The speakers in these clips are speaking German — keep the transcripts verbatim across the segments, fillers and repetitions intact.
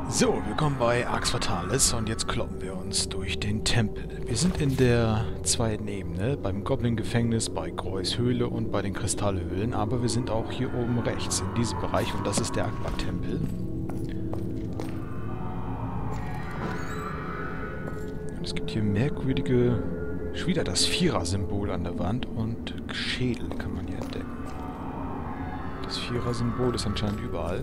So, willkommen bei Arx Fatalis und jetzt kloppen wir uns durch den Tempel. Wir sind in der zweiten Ebene, beim Goblin-Gefängnis, bei Groys Höhle und bei den Kristallhöhlen, aber wir sind auch hier oben rechts in diesem Bereich und das ist der Akbar-Tempel. Es gibt hier merkwürdige, schon wieder das Vierer-Symbol an der Wand und Schädel kann man hier entdecken. Das Vierer-Symbol ist anscheinend überall.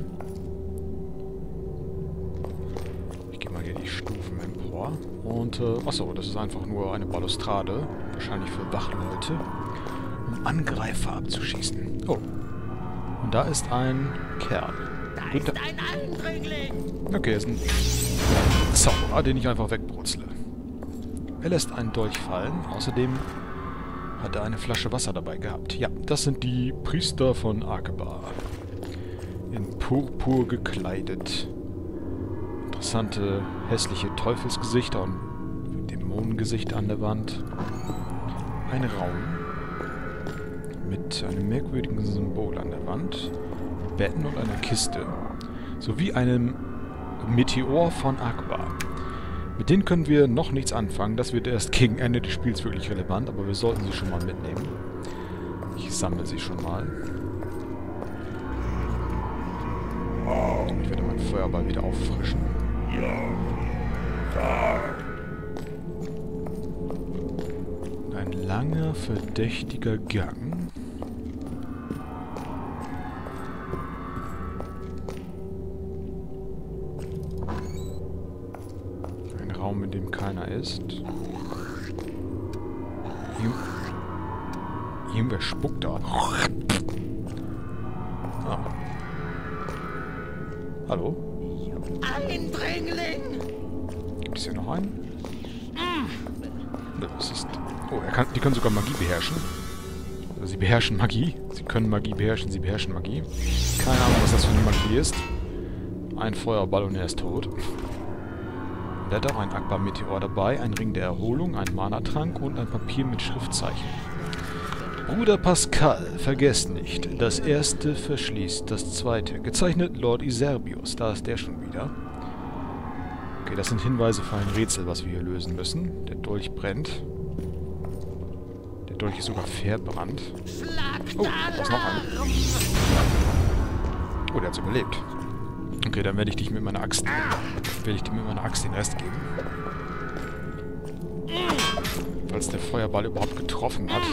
Hier die Stufen empor. Und, äh, achso, das ist einfach nur eine Balustrade. Wahrscheinlich für Wachleute. Um Angreifer abzuschießen. Oh. Und da ist ein Kerl. Da ist ein Eindringling! Okay, er ist ein Zauberer, den ich einfach wegbrutzle. Er lässt einen Dolch fallen. Außerdem hat er eine Flasche Wasser dabei gehabt. Ja, das sind die Priester von Akbar. In Purpur gekleidet. Interessante, hässliche Teufelsgesichter und Dämonengesichter an der Wand. Ein Raum mit einem merkwürdigen Symbol an der Wand, Betten und einer Kiste, sowie einem Meteor von Akbar. Mit denen können wir noch nichts anfangen, das wird erst gegen Ende des Spiels wirklich relevant, aber wir sollten sie schon mal mitnehmen. Ich sammle sie schon mal. Ich werde meinen Feuerball wieder auffrischen. Ein langer, verdächtiger Gang. Ein Raum, in dem keiner ist. Hier, irgendwer spuckt da. Ah. Hallo? Eindringling! Gibt es hier noch einen? Das ist... Oh, er kann, die können sogar Magie beherrschen. Also sie beherrschen Magie. Sie können Magie beherrschen, sie beherrschen Magie. Keine Ahnung, was das für eine Magie ist. Ein Feuerball und er ist tot. Und er hat auch ein Akbar-Meteor dabei, ein Ring der Erholung, ein Mana-Trank und ein Papier mit Schriftzeichen. Bruder Pascal, vergesst nicht, das erste verschließt das zweite. Gezeichnet Lord Iserbius, da ist der schon wieder. Okay, das sind Hinweise für ein Rätsel, was wir hier lösen müssen. Der Dolch brennt. Der Dolch ist sogar verbrannt. Oh, da ist noch einer. Oh, der hat's überlebt. Okay, dann werde ich dich mit meiner Axt... werde ich dir mit meiner Axt den Rest geben. Falls der Feuerball überhaupt getroffen hat.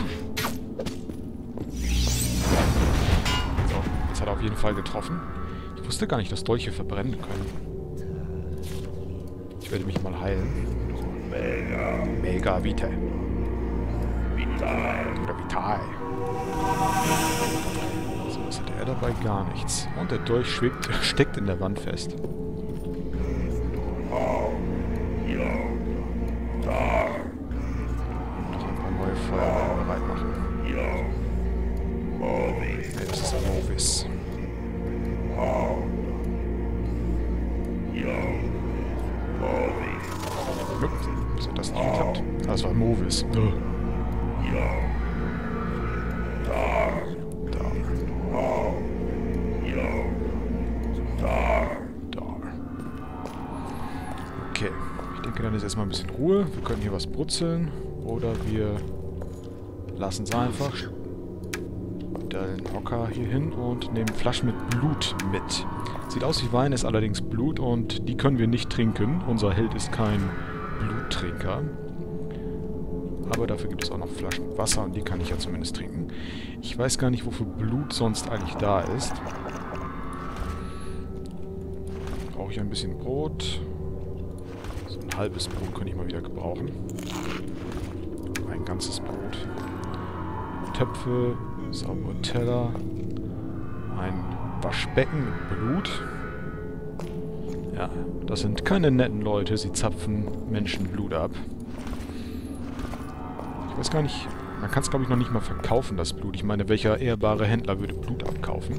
So, jetzt hat er auf jeden Fall getroffen. Ich wusste gar nicht, dass Dolche verbrennen können. Ich werde mich mal heilen. Mega. Mega Vitae. Vital. Oder Vital. So, was hat er dabei? Gar nichts. Und der Dolch schwebt, steckt in der Wand fest. Noch ein paar neue Feuerwehren bereit machen. Ne, das ist ein Movis. Wieso hat das nicht geklappt? Ah, das war Movis. Da. Da. Da. Okay. Ich denke, dann ist erstmal ein bisschen Ruhe. Wir können hier was brutzeln. Oder wir lassen es einfach. Stellen Hocker hier hin und nehmen Flaschen mit Blut mit. Sieht aus wie Wein, ist allerdings Blut und die können wir nicht trinken. Unser Held ist kein Bluttrinker. Aber dafür gibt es auch noch Flaschen Wasser und die kann ich ja zumindest trinken. Ich weiß gar nicht, wofür Blut sonst eigentlich da ist. Brauche ich ein bisschen Brot. So ein halbes Brot könnte ich mal wieder gebrauchen. Ein ganzes Brot. Töpfe, saubere Teller. Ein Waschbecken mit Blut. Ja, das sind keine netten Leute. Sie zapfen Menschenblut ab. Ich weiß gar nicht... Man kann es, glaube ich, noch nicht mal verkaufen, das Blut. Ich meine, welcher ehrbare Händler würde Blut abkaufen?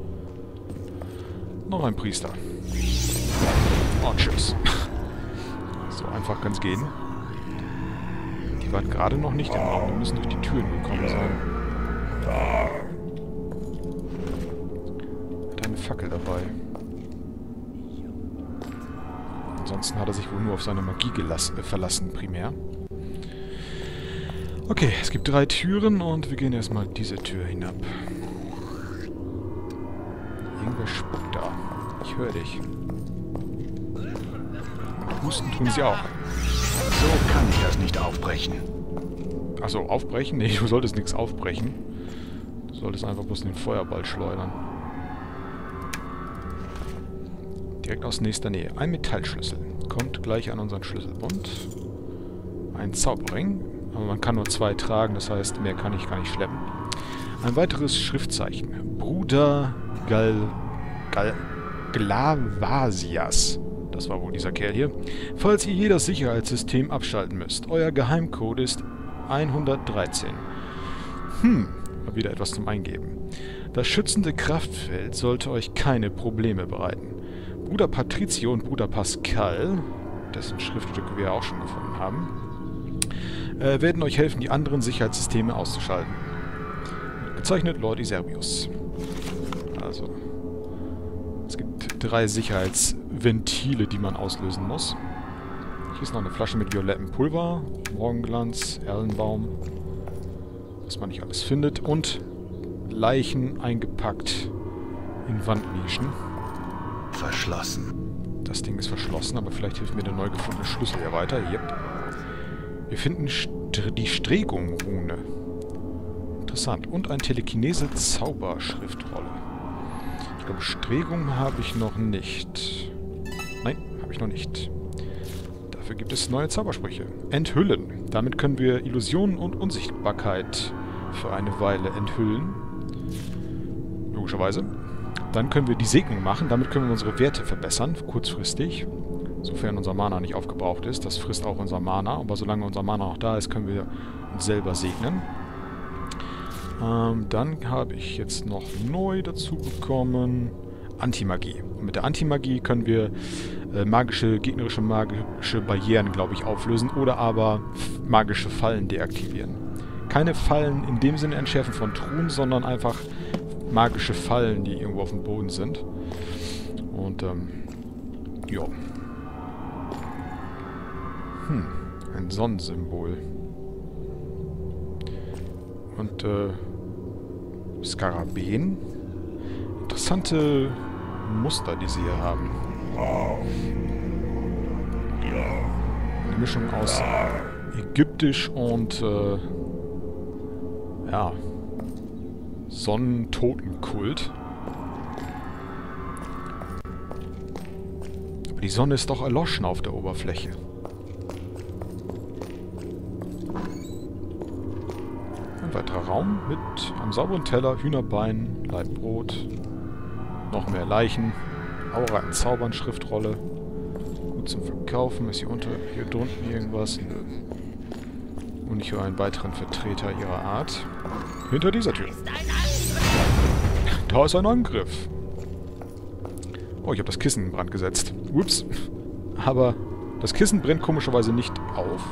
Noch ein Priester. Oh, tschüss. So einfach kann es gehen. Die waren gerade noch nicht im Raum. Wir müssen durch die Türen gekommen sein. Er hat eine Fackel dabei. Ansonsten hat er sich wohl nur auf seine Magie gelassen, äh, verlassen, primär. Okay, es gibt drei Türen und wir gehen erstmal diese Tür hinab. Irgendwer spuckt da. Ich höre dich. Und husten tun sie auch. So kann ich das nicht aufbrechen. Achso, aufbrechen? Nee, du solltest nichts aufbrechen. Du solltest einfach bloß den Feuerball schleudern. Direkt aus nächster Nähe. Ein Metallschlüssel. Kommt gleich an unseren Schlüsselbund. Ein Zauberring. Aber man kann nur zwei tragen, das heißt, mehr kann ich gar nicht schleppen. Ein weiteres Schriftzeichen. Bruder Gal... Gal... Glavasias. Das war wohl dieser Kerl hier. Falls ihr je das Sicherheitssystem abschalten müsst. Euer Geheimcode ist hundertdreizehn. Hm, mal wieder etwas zum Eingeben. Das schützende Kraftfeld sollte euch keine Probleme bereiten. Bruder Patrizio und Bruder Pascal, dessen Schriftstücke wir auch schon gefunden haben, äh, werden euch helfen, die anderen Sicherheitssysteme auszuschalten. Gezeichnet Lord Iserbius. Also, es gibt drei Sicherheitsventile, die man auslösen muss. Hier ist noch eine Flasche mit violettem Pulver, Morgenglanz, Erlenbaum, was man nicht alles findet, und Leichen eingepackt in Wandnischen. Verschlossen. Das Ding ist verschlossen, aber vielleicht hilft mir der neu gefundene Schlüssel ja weiter. Yep. Wir finden St die Stregung-Rune. Interessant. Und ein Telekinese-Zauberschriftrolle. Ich glaube, Stregung habe ich noch nicht. Nein, habe ich noch nicht. Dafür gibt es neue Zaubersprüche. Enthüllen. Damit können wir Illusionen und Unsichtbarkeit für eine Weile enthüllen. Logischerweise. Dann können wir die Segnung machen. Damit können wir unsere Werte verbessern, kurzfristig. Sofern unser Mana nicht aufgebraucht ist. Das frisst auch unser Mana. Aber solange unser Mana noch da ist, können wir uns selber segnen. Ähm, dann habe ich jetzt noch neu dazu bekommen Antimagie. Und mit der Antimagie können wir äh, magische, gegnerische magische Barrieren, glaube ich, auflösen. Oder aber magische Fallen deaktivieren. Keine Fallen in dem Sinne entschärfen von Truhen, sondern einfach magische Fallen, die irgendwo auf dem Boden sind. Und, ähm, ja. Hm, ein Sonnensymbol. Und, äh, Skarabäen. Interessante Muster, die sie hier haben. Eine Mischung aus ägyptisch und, äh, ja, Sonnentotenkult. Aber die Sonne ist doch erloschen auf der Oberfläche. Ein weiterer Raum mit einem sauberen Teller, Hühnerbein, Leibbrot, noch mehr Leichen, Aura in Zaubern, Schriftrolle. Gut zum Verkaufen. Ist hier unter, hier drunten irgendwas? Nö. Und ich höre einen weiteren Vertreter ihrer Art. Hinter dieser Tür. Da ist ein Angriff. Oh, ich habe das Kissen in Brand gesetzt. Ups. Aber das Kissen brennt komischerweise nicht auf.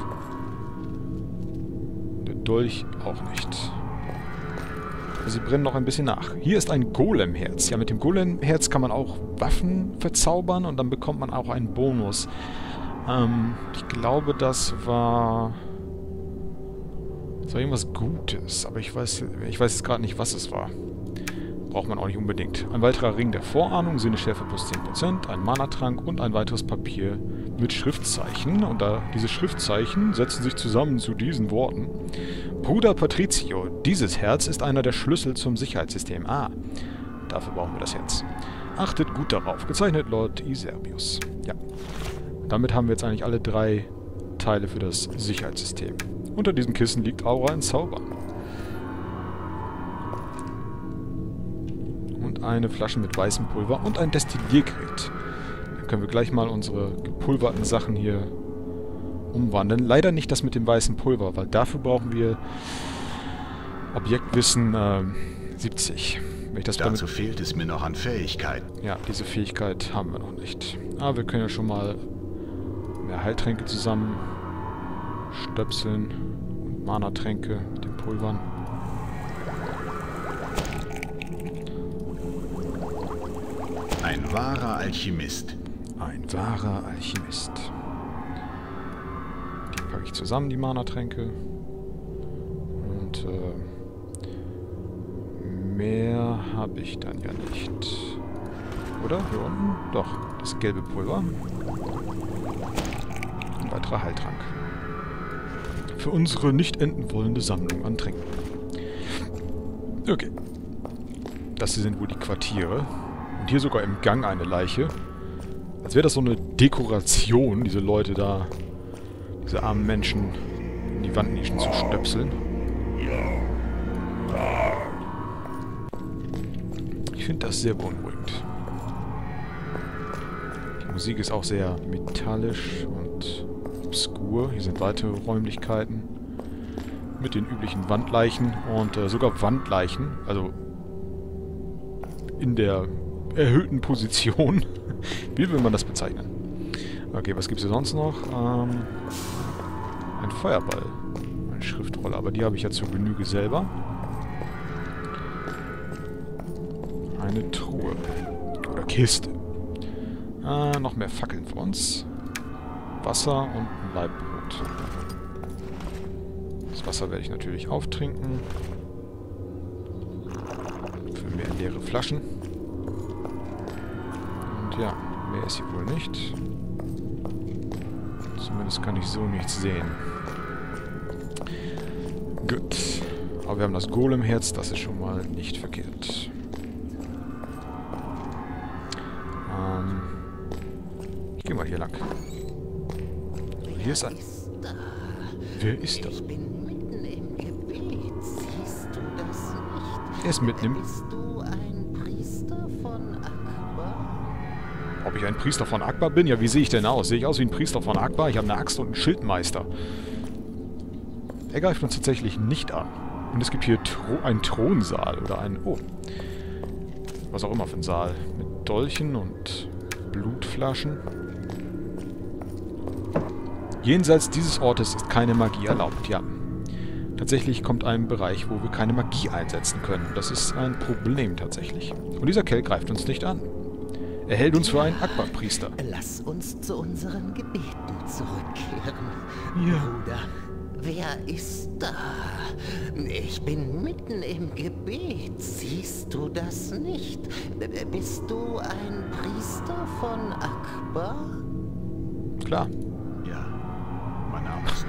Der Dolch auch nicht. Sie brennen noch ein bisschen nach. Hier ist ein Golemherz. Ja, mit dem Golemherz kann man auch Waffen verzaubern und dann bekommt man auch einen Bonus. Ähm, ich glaube, das war... Das war irgendwas Gutes, aber ich weiß, ich weiß jetzt gerade nicht, was es war. Braucht man auch nicht unbedingt. Ein weiterer Ring der Vorahnung, Sinneschärfe plus zehn Prozent, ein Mana-Trank und ein weiteres Papier mit Schriftzeichen. Und da diese Schriftzeichen setzen sich zusammen zu diesen Worten. Bruder Patrizio, dieses Herz ist einer der Schlüssel zum Sicherheitssystem. Ah, dafür brauchen wir das Herz. Achtet gut darauf. Gezeichnet Lord Iserbius. Ja. Damit haben wir jetzt eigentlich alle drei Teile für das Sicherheitssystem. Unter diesem Kissen liegt Aura in Zaubern. Und eine Flasche mit weißem Pulver und ein Destilliergerät. Dann können wir gleich mal unsere gepulverten Sachen hier umwandeln. Leider nicht das mit dem weißen Pulver, weil dafür brauchen wir Objektwissen äh, siebzig. Wenn ich das Dazu fehlt es mir noch an Fähigkeit. Ja, diese Fähigkeit haben wir noch nicht. Aber wir können ja schon mal mehr Heiltränke zusammen stöpseln und Mana-Tränke mit den Pulvern. Ein wahrer Alchemist. Ein wahrer Alchemist. Die packe ich zusammen, die Mana-Tränke. Und äh, mehr habe ich dann ja nicht. Oder? Hier unten? Doch, das gelbe Pulver. Ein weiterer Heiltrank. Für unsere nicht enden wollende Sammlung an Tränken. Okay. Das hier sind wohl die Quartiere. Und hier sogar im Gang eine Leiche. Als wäre das so eine Dekoration, diese Leute da, diese armen Menschen in die Wandnischen zu stöpseln. Ich finde das sehr beunruhigend. Die Musik ist auch sehr metallisch und obskur. Hier sind weitere Räumlichkeiten mit den üblichen Wandleichen und äh, sogar Wandleichen, also in der erhöhten Position. Wie will man das bezeichnen? Okay, was gibt es hier sonst noch? Ähm, ein Feuerball. Eine Schriftrolle, aber die habe ich ja zur Genüge selber. Eine Truhe. Oder Kiste. Äh, noch mehr Fackeln für uns. Wasser und ein Leibbrot. Das Wasser werde ich natürlich auftrinken. Für mehr leere Flaschen. Und ja, mehr ist hier wohl nicht. Zumindest kann ich so nichts sehen. Gut. Aber wir haben das Golem-Herz, das ist schon mal nicht verkehrt. Ähm, ich gehe mal hier lang. Hier ist ein... Wer ist da? Ich bin mitten im Gebet. Siehst du das nicht? Er ist mitten im... Bist du ein Priester von Akbar? Ob ich ein Priester von Akbar bin? Ja, wie sehe ich denn aus? Sehe ich aus wie ein Priester von Akbar? Ich habe eine Axt und einen Schildmeister. Er greift uns tatsächlich nicht an. Und es gibt hier Thro- einen Thronsaal oder einen... Oh. Was auch immer für ein Saal. Mit Dolchen und Blutflaschen. Jenseits dieses Ortes ist keine Magie erlaubt, ja. Tatsächlich kommt ein Bereich, wo wir keine Magie einsetzen können. Das ist ein Problem tatsächlich. Und dieser Kerl greift uns nicht an. Er hält uns für einen Akbar-Priester. Lass uns zu unseren Gebeten zurückkehren. Ja. Bruder, wer ist da? Ich bin mitten im Gebet. Siehst du das nicht? B- Bist du ein Priester von Akbar? Klar. Ja, mein Name ist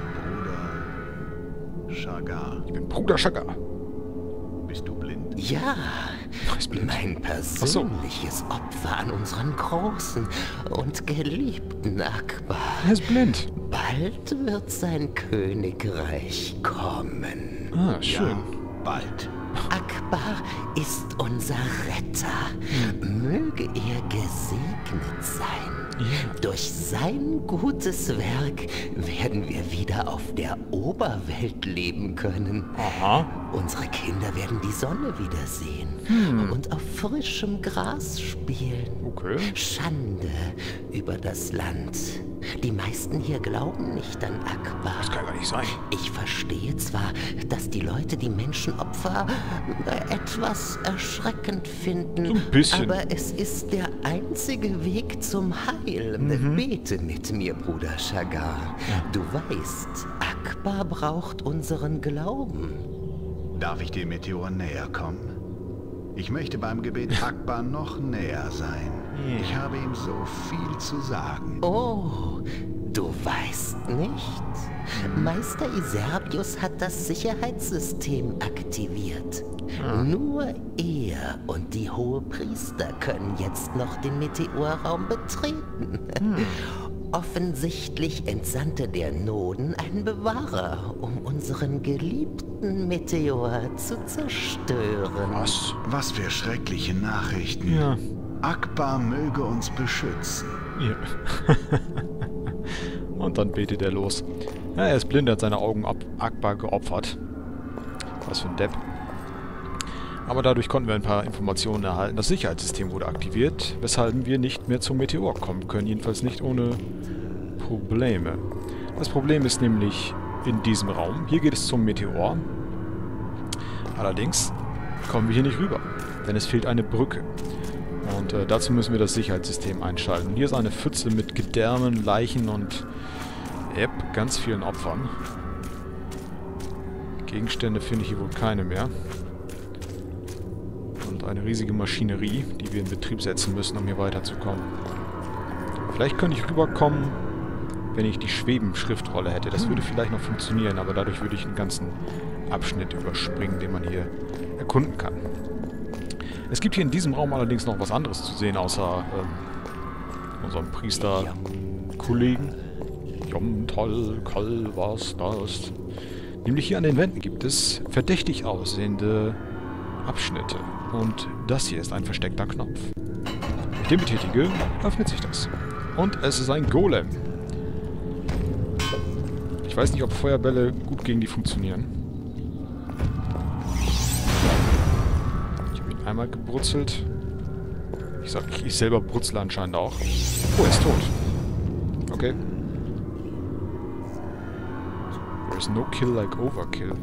Bruder Shagar. Ich bin Bruder Shagar. Bist du blind? Ja, ist blind. mein persönliches Opfer an unseren großen und geliebten Akbar. Er ist blind. Bald wird sein Königreich kommen. Ah, schön. Ja, bald. Akbar ist unser Retter. Möge er gesegnet sein. Ja. Durch sein gutes Werk werden wir wieder auf der Oberwelt leben können. Aha. Unsere Kinder werden die Sonne wiedersehen Hm. und auf frischem Gras spielen. Okay. Schande über das Land. Die meisten hier glauben nicht an Akbar. Das kann gar nicht sein. Ich verstehe zwar, dass die Leute die Menschenopfer äh, etwas erschreckend finden, So ein bisschen. aber es ist der einzige Weg zum Heil. Mhm. Bete mit mir, Bruder Shagar. Ja. Du weißt, Akbar braucht unseren Glauben. Darf ich dem Meteor näher kommen? Ich möchte beim Gebet Akbar noch näher sein. Ja. Ich habe ihm so viel zu sagen. Oh, du weißt nicht? Meister Iserbius hat das Sicherheitssystem aktiviert. Nur er und die Hohepriester können jetzt noch den Meteorraum betreten. Offensichtlich entsandte der Noden einen Bewahrer, um unseren geliebten Meteor zu zerstören. Was? Was für schreckliche Nachrichten. Ja. Akbar möge uns beschützen. Ja. Und dann betet er los. Ja, er ist blind, er hat seine Augen ab Akbar geopfert. Was für ein Depp. Aber dadurch konnten wir ein paar Informationen erhalten. Das Sicherheitssystem wurde aktiviert, weshalb wir nicht mehr zum Meteor kommen können. Jedenfalls nicht ohne Probleme. Das Problem ist nämlich in diesem Raum. Hier geht es zum Meteor. Allerdings kommen wir hier nicht rüber, denn es fehlt eine Brücke. Und äh, dazu müssen wir das Sicherheitssystem einschalten. Hier ist eine Pfütze mit Gedärmen, Leichen und yep, ganz vielen Opfern. Gegenstände finde ich hier wohl keine mehr. Und eine riesige Maschinerie, die wir in Betrieb setzen müssen, um hier weiterzukommen. Vielleicht könnte ich rüberkommen, wenn ich die Schweben-Schriftrolle hätte. Das würde vielleicht noch funktionieren, aber dadurch würde ich einen ganzen Abschnitt überspringen, den man hier erkunden kann. Es gibt hier in diesem Raum allerdings noch was anderes zu sehen, außer ähm, unserem Priester-Kollegen. Jom, toll, kall, was das? Nämlich hier an den Wänden gibt es verdächtig aussehende Abschnitte. Und das hier ist ein versteckter Knopf. Wenn ich den betätige, öffnet sich das. Und es ist ein Golem. Ich weiß nicht, ob Feuerbälle gut gegen die funktionieren. Ich habe ihn einmal gebrutzelt. Ich sag, ich selber brutzle anscheinend auch. Oh, er ist tot. Okay. There's no kill like overkill.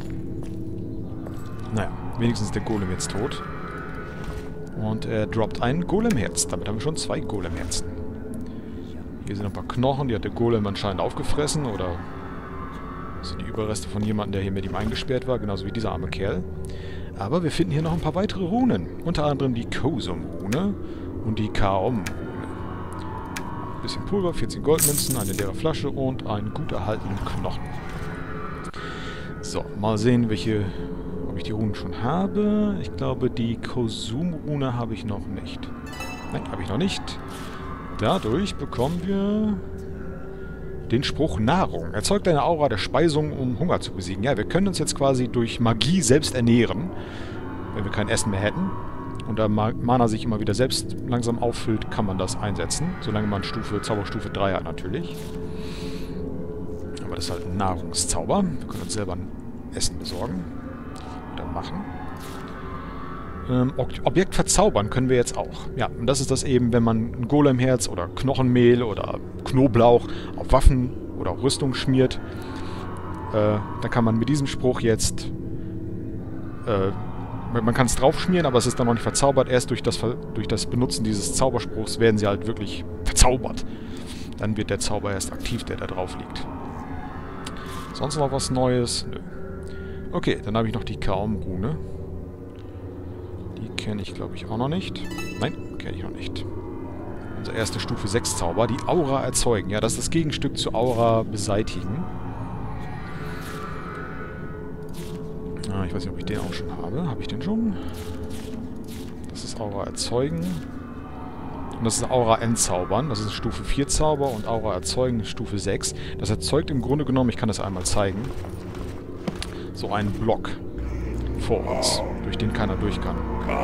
Naja, wenigstens ist der Golem jetzt tot. Und er droppt ein Golemherz. Damit haben wir schon zwei Golemherzen. Hier sind ein paar Knochen, die hat der Golem anscheinend aufgefressen. Oder das sind die Überreste von jemandem, der hier mit ihm eingesperrt war. Genauso wie dieser arme Kerl. Aber wir finden hier noch ein paar weitere Runen. Unter anderem die Kosum-Rune und die Kaom-Rune. Ein bisschen Pulver, vierzehn Goldmünzen, eine leere Flasche und einen gut erhaltenen Knochen. So, mal sehen, welche... ob ich die Runen schon habe. Ich glaube, die Kosum-Rune habe ich noch nicht. Nein, habe ich noch nicht. Dadurch bekommen wir den Spruch Nahrung. Erzeugt eine Aura der Speisung, um Hunger zu besiegen. Ja, wir können uns jetzt quasi durch Magie selbst ernähren, wenn wir kein Essen mehr hätten. Und da Mana sich immer wieder selbst langsam auffüllt, kann man das einsetzen. Solange man Stufe, Zauberstufe drei hat natürlich. Aber das ist halt ein Nahrungszauber. Wir können uns selber ein Essen besorgen. Oder machen. Ähm, Objekt verzaubern können wir jetzt auch. Ja, und das ist das eben, wenn man ein Golemherz oder Knochenmehl oder Knoblauch auf Waffen oder auf Rüstung schmiert. Äh, dann kann man mit diesem Spruch jetzt... Äh, man kann es drauf schmieren, aber es ist dann noch nicht verzaubert. Erst durch das, durch das Benutzen dieses Zauberspruchs werden sie halt wirklich verzaubert. Dann wird der Zauber erst aktiv, der da drauf liegt. Sonst noch was Neues? Nö. Okay, dann habe ich noch die Kaom-Rune. Die kenne ich, glaube ich, auch noch nicht. Nein, kenne ich noch nicht. Unser erste Stufe sechs Zauber, die Aura erzeugen. Ja, das ist das Gegenstück zu Aura beseitigen. Ah, ich weiß nicht, ob ich den auch schon habe. Habe ich den schon? Das ist Aura erzeugen. Und das ist Aura entzaubern. Das ist Stufe vier Zauber und Aura erzeugen Stufe sechs. Das erzeugt im Grunde genommen, ich kann das einmal zeigen, so einen Block vor uns, durch den keiner durch kann.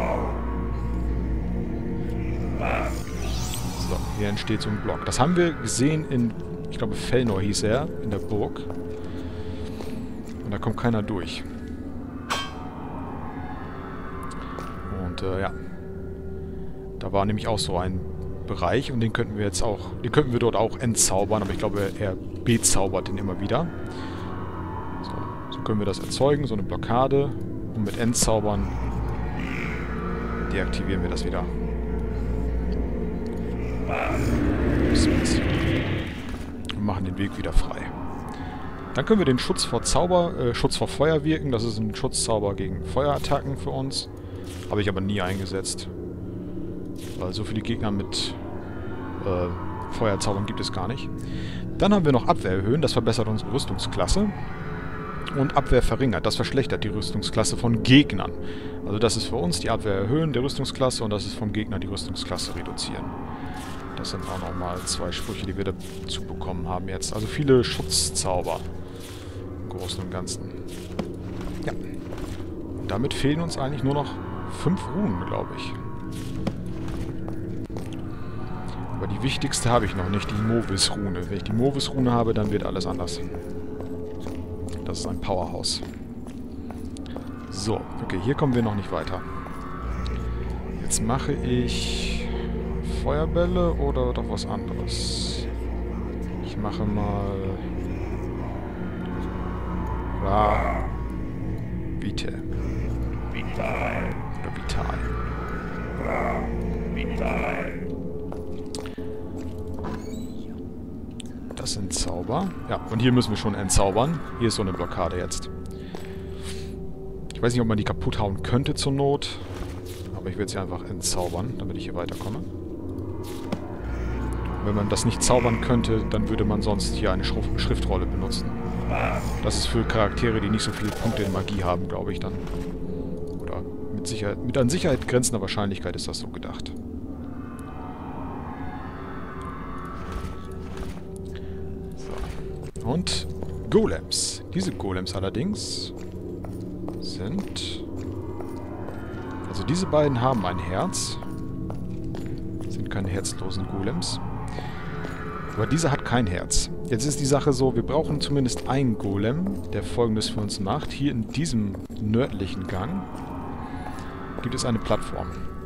So, hier entsteht so ein Block. Das haben wir gesehen in, ich glaube, Felnor hieß er, in der Burg. Und da kommt keiner durch. Und äh, ja, da war nämlich auch so ein Bereich und den könnten wir jetzt auch, den könnten wir dort auch entzaubern, aber ich glaube, er bezaubert den immer wieder. So, so können wir das erzeugen, so eine Blockade. Und mit Entzaubern deaktivieren wir das wieder. Und machen den Weg wieder frei. Dann können wir den Schutz vor Zauber, äh, Schutz vor Feuer wirken. Das ist ein Schutzzauber gegen Feuerattacken für uns. Habe ich aber nie eingesetzt. Weil so viele Gegner mit äh, Feuerzaubern gibt es gar nicht. Dann haben wir noch Abwehr erhöhen. Das verbessert unsere Rüstungsklasse. Und Abwehr verringert. Das verschlechtert die Rüstungsklasse von Gegnern. Also das ist für uns die Abwehr erhöhen der Rüstungsklasse und das ist vom Gegner die Rüstungsklasse reduzieren. Das sind auch nochmal zwei Sprüche, die wir dazu bekommen haben jetzt. Also viele Schutzzauber im Großen und Ganzen. Ja. Und damit fehlen uns eigentlich nur noch fünf Runen, glaube ich. Aber die wichtigste habe ich noch nicht, die Movis-Rune. Wenn ich die Movis-Rune habe, dann wird alles anders. Das ist ein Powerhouse. So, okay, hier kommen wir noch nicht weiter. Jetzt mache ich Feuerbälle oder doch was anderes. Ich mache mal... Ra... Vite. Vital. Oder Vital. Das sind Zauber. Ja, und hier müssen wir schon entzaubern. Hier ist so eine Blockade jetzt. Ich weiß nicht, ob man die kaputt hauen könnte zur Not. Aber ich werde sie einfach entzaubern, damit ich hier weiterkomme. Wenn man das nicht zaubern könnte, dann würde man sonst hier eine Schrift Schriftrolle benutzen. Das ist für Charaktere, die nicht so viele Punkte in Magie haben, glaube ich dann. Oder mit Sicherheit, mit an Sicherheit grenzender Wahrscheinlichkeit ist das so gedacht. So. Und Golems. Diese Golems allerdings sind... Also diese beiden haben ein Herz. Sind keine herzlosen Golems. Aber dieser hat kein Herz. Jetzt ist die Sache so, wir brauchen zumindest einen Golem, der Folgendes für uns macht. Hier in diesem nördlichen Gang gibt es eine Plattform.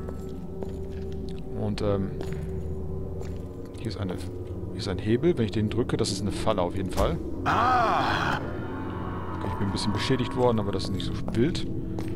Und ähm, hier ist, eine, hier ist ein Hebel. Wenn ich den drücke, das ist eine Falle auf jeden Fall. Okay, ich bin ein bisschen beschädigt worden, aber das ist nicht so wild.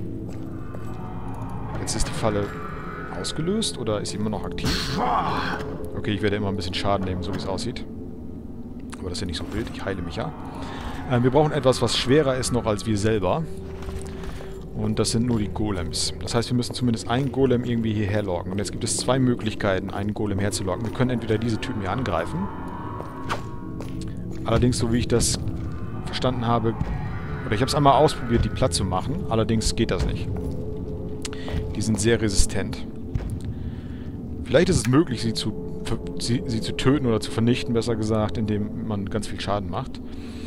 Jetzt ist die Falle ausgelöst oder ist sie immer noch aktiv? Okay, ich werde immer ein bisschen Schaden nehmen, so wie es aussieht. Aber das ist ja nicht so wild, ich heile mich ja. Ähm, wir brauchen etwas, was schwerer ist noch als wir selber. Und das sind nur die Golems. Das heißt, wir müssen zumindest einen Golem irgendwie hierher locken. Und jetzt gibt es zwei Möglichkeiten, einen Golem herzulocken. Wir können entweder diese Typen hier angreifen. Allerdings, so wie ich das verstanden habe, oder ich habe es einmal ausprobiert, die platt zu machen. Allerdings geht das nicht. Die sind sehr resistent. Vielleicht ist es möglich, sie zu, sie, sie zu töten oder zu vernichten, besser gesagt, indem man ganz viel Schaden macht.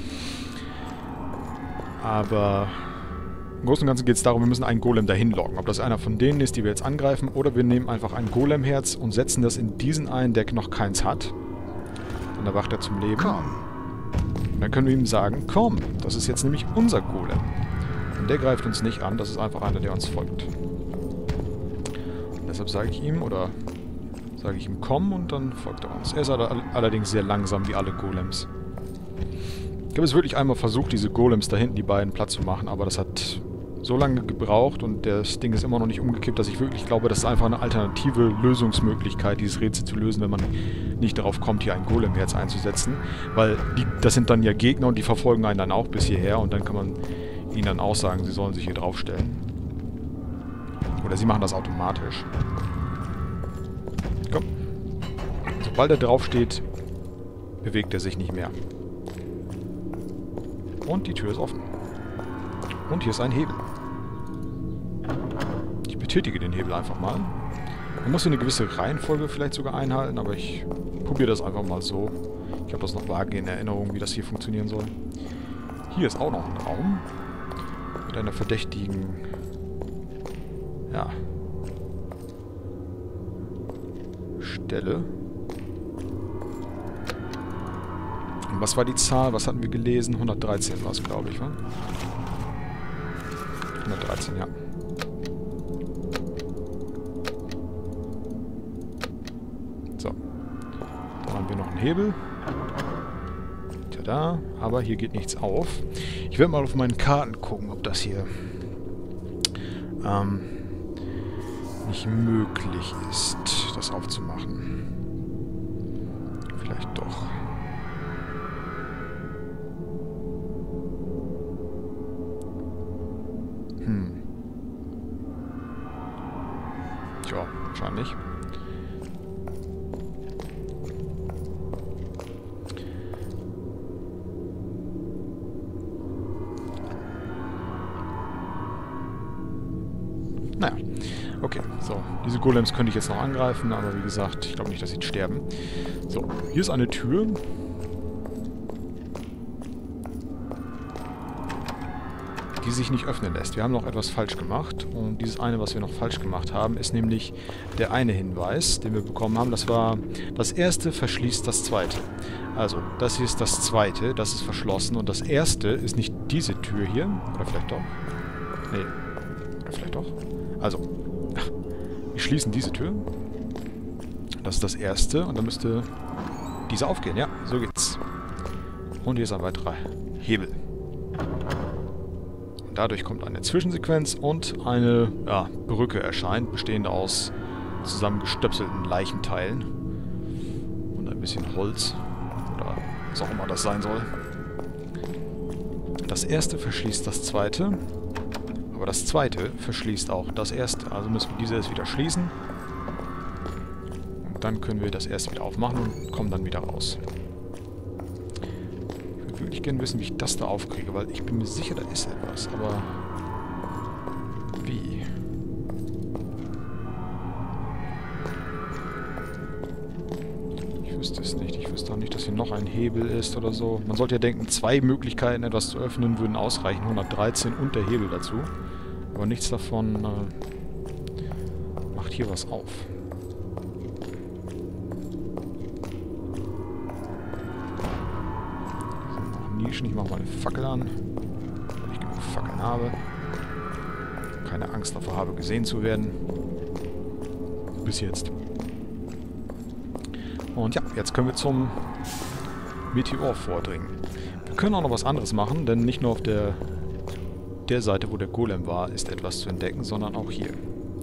Aber im Großen und Ganzen geht es darum, wir müssen einen Golem dahin locken. Ob das einer von denen ist, die wir jetzt angreifen, oder wir nehmen einfach ein Golemherz und setzen das in diesen ein, der noch keins hat. Dann erwacht er zum Leben. Komm. Und dann können wir ihm sagen, komm, das ist jetzt nämlich unser Golem. Und der greift uns nicht an, das ist einfach einer, der uns folgt. Und deshalb sage ich ihm, oder sage ich ihm, komm, und dann folgt er uns. Er ist allerdings sehr langsam, wie alle Golems. Ich habe es wirklich einmal versucht, diese Golems da hinten, die beiden, platt zu machen, aber das hat so lange gebraucht und das Ding ist immer noch nicht umgekippt, dass ich wirklich glaube, das ist einfach eine alternative Lösungsmöglichkeit, dieses Rätsel zu lösen, wenn man nicht darauf kommt, hier ein Golemherz einzusetzen. Weil die, das sind dann ja Gegner und die verfolgen einen dann auch bis hierher und dann kann man ihnen dann auch sagen, sie sollen sich hier draufstellen. Oder sie machen das automatisch. Komm. Sobald er draufsteht, bewegt er sich nicht mehr. Und die Tür ist offen. Und hier ist ein Hebel. Ich betätige den Hebel einfach mal. Man muss hier eine gewisse Reihenfolge vielleicht sogar einhalten, aber ich probiere das einfach mal so. Ich habe das noch vage in Erinnerung, wie das hier funktionieren soll. Hier ist auch noch ein Raum. Mit einer verdächtigen... Ja... Stelle. Und was war die Zahl? Was hatten wir gelesen? hundertdreizehn war es, glaube ich, wa? hundertdreizehn, ja. So. Dann haben wir noch einen Hebel. Tada. Aber hier geht nichts auf. Ich werde mal auf meinen Karten gucken, ob das hier ähm, nicht möglich ist, das aufzumachen. Vielleicht doch. Hm. Tja, wahrscheinlich. Naja, okay, so. Diese Golems könnte ich jetzt noch angreifen, aber wie gesagt, ich glaube nicht, dass sie sterben. So, hier ist eine Tür. Die sich nicht öffnen lässt. Wir haben noch etwas falsch gemacht. Und dieses eine, was wir noch falsch gemacht haben, ist nämlich der eine Hinweis, den wir bekommen haben. Das war, das erste verschließt das zweite. Also, das hier ist das zweite, das ist verschlossen. Und das erste ist nicht diese Tür hier. Oder vielleicht doch? Nee. Oder vielleicht doch? Also, wir schließen diese Tür. Das ist das erste. Und dann müsste diese aufgehen. Ja, so geht's. Und hier ist ein weiterer Hebel. Dadurch kommt eine Zwischensequenz und eine ja, Brücke erscheint, bestehend aus zusammengestöpselten Leichenteilen und ein bisschen Holz oder Was auch immer das sein soll. Das erste verschließt das zweite. Aber das zweite verschließt auch das erste. Also müssen wir dieses wieder schließen. Und dann können wir das erste wieder aufmachen und kommen dann wieder raus. Ich würde wirklich gerne wissen, wie ich das da aufkriege, weil ich bin mir sicher, da ist etwas. Aber wie? Ich wüsste es nicht. Ich wüsste auch nicht, dass hier noch ein Hebel ist oder so. Man sollte ja denken, zwei Möglichkeiten, etwas zu öffnen, würden ausreichen. hundertdreizehn und der Hebel dazu. Aber nichts davon äh, macht hier was auf. So, noch Nischen. Ich mache mal eine Fackel an, weil ich genug Fackeln habe. Keine Angst davor habe, gesehen zu werden. Bis jetzt. Und ja, jetzt können wir zum Meteor vordringen. Wir können auch noch was anderes machen, denn nicht nur auf der, der Seite, wo der Golem war, ist etwas zu entdecken, sondern auch hier.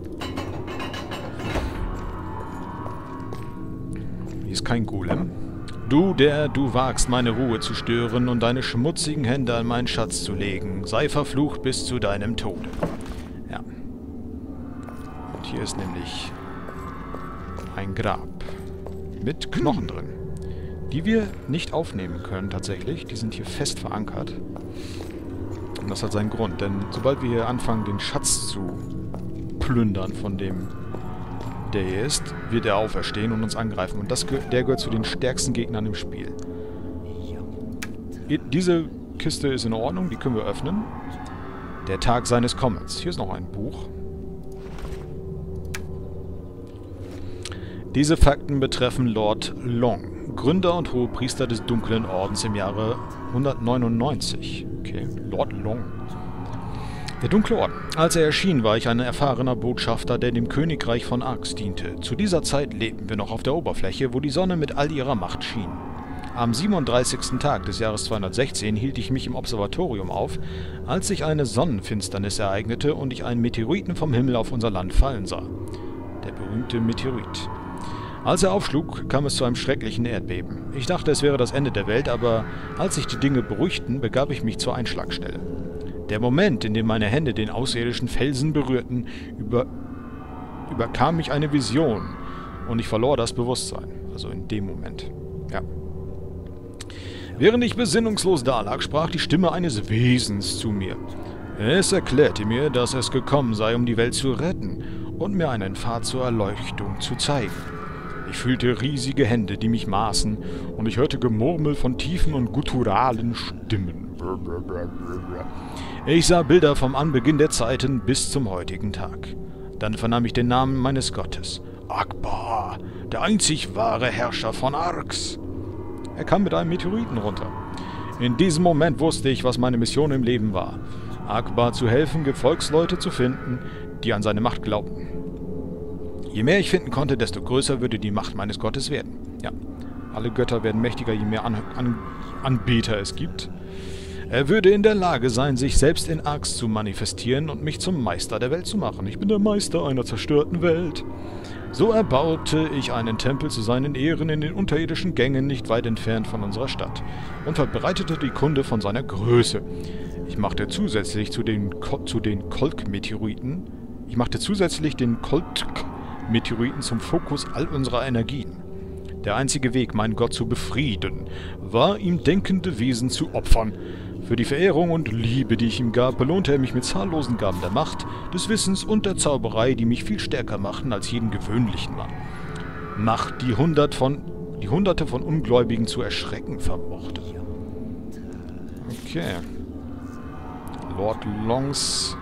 Hier ist kein Golem. Du, der du wagst, meine Ruhe zu stören und deine schmutzigen Hände an meinen Schatz zu legen, sei verflucht bis zu deinem Tode. Ja. Und hier ist nämlich ein Grab. Mit Knochen drin. Die wir nicht aufnehmen können, tatsächlich. Die sind hier fest verankert. Und das hat seinen Grund, denn sobald wir hier anfangen, den Schatz zu plündern von dem, der hier ist, wird er auferstehen und uns angreifen. Und das, der gehört zu den stärksten Gegnern im Spiel. Diese Kiste ist in Ordnung, die können wir öffnen. Der Tag seines Kommens. Hier ist noch ein Buch. Diese Fakten betreffen Lord Long, Gründer und Hohepriester des Dunklen Ordens im Jahre hundertneunundneunzig. Okay, Lord Long. Der Dunkle Orden. Als er erschien, war ich ein erfahrener Botschafter, der dem Königreich von Arx diente. Zu dieser Zeit lebten wir noch auf der Oberfläche, wo die Sonne mit all ihrer Macht schien. Am siebenunddreißigsten Tag des Jahres zweihundertsechzehn hielt ich mich im Observatorium auf, als sich eine Sonnenfinsternis ereignete und ich einen Meteoriten vom Himmel auf unser Land fallen sah. Der berühmte Meteorit. Als er aufschlug, kam es zu einem schrecklichen Erdbeben. Ich dachte, es wäre das Ende der Welt, aber als sich die Dinge beruhigten, begab ich mich zur Einschlagstelle. Der Moment, in dem meine Hände den außerirdischen Felsen berührten, über, überkam mich eine Vision und ich verlor das Bewusstsein. Also in dem Moment. Ja. Während ich besinnungslos dalag, sprach die Stimme eines Wesens zu mir. Es erklärte mir, dass es gekommen sei, um die Welt zu retten und mir einen Pfad zur Erleuchtung zu zeigen. Ich fühlte riesige Hände, die mich maßen, und ich hörte Gemurmel von tiefen und gutturalen Stimmen. Ich sah Bilder vom Anbeginn der Zeiten bis zum heutigen Tag. Dann vernahm ich den Namen meines Gottes. Akbar, der einzig wahre Herrscher von Arx. Er kam mit einem Meteoriten runter. In diesem Moment wusste ich, was meine Mission im Leben war. Akbar zu helfen, Gefolgsleute zu finden, die an seine Macht glaubten. Je mehr ich finden konnte, desto größer würde die Macht meines Gottes werden. Ja, alle Götter werden mächtiger, je mehr An An Anbeter es gibt. Er würde in der Lage sein, sich selbst in Arx zu manifestieren und mich zum Meister der Welt zu machen. Ich bin der Meister einer zerstörten Welt. So erbaute ich einen Tempel zu seinen Ehren in den unterirdischen Gängen nicht weit entfernt von unserer Stadt und verbreitete die Kunde von seiner Größe. Ich machte zusätzlich zu den, Ko zu den Kolk-Meteoriten, ich machte zusätzlich den Kolk-Meteoriten zum Fokus all unserer Energien. Der einzige Weg, meinen Gott zu befrieden, war, ihm denkende Wesen zu opfern. Für die Verehrung und Liebe, die ich ihm gab, belohnte er mich mit zahllosen Gaben der Macht, des Wissens und der Zauberei, die mich viel stärker machten als jeden gewöhnlichen Mann. Macht, die, hundert von, die Hunderte von Ungläubigen zu erschrecken vermochte. Okay. Lord Longs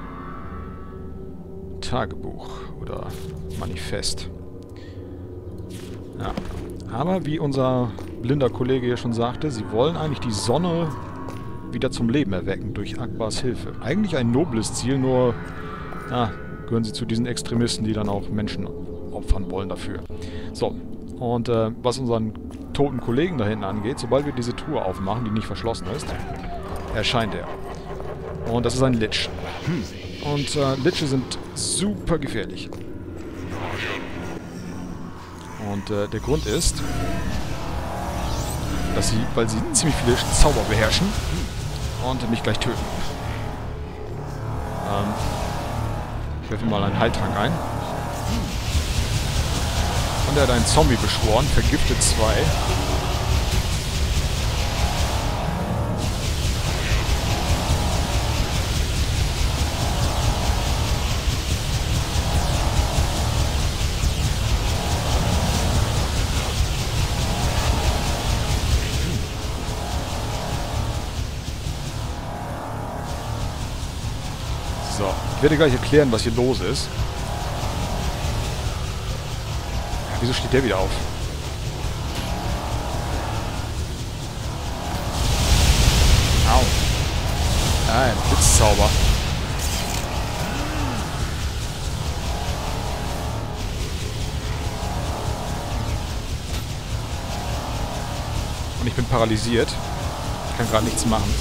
Tagebuch oder Manifest. Ja. Aber wie unser blinder Kollege hier schon sagte, sie wollen eigentlich die Sonne wieder zum Leben erwecken durch Akbars Hilfe. Eigentlich ein nobles Ziel, nur ja, gehören sie zu diesen Extremisten, die dann auch Menschen opfern wollen dafür. So, und äh, was unseren toten Kollegen da hinten angeht, sobald wir diese Truhe aufmachen, die nicht verschlossen ist, erscheint er. Und das ist ein Lich. Und äh, Liche sind super gefährlich. Und äh, der Grund ist, dass sie, weil sie ziemlich viele Zauber beherrschen und mich gleich töten. Ähm, ich werfe mal einen Heiltrank ein. Und er hat einen Zombie beschworen, vergiftet zwei. So, ich werde gleich erklären, was hier los ist. Ja, wieso steht der wieder auf? Au. Ah, ein Blitzzauber. Und ich bin paralysiert. Ich kann gerade nichts machen.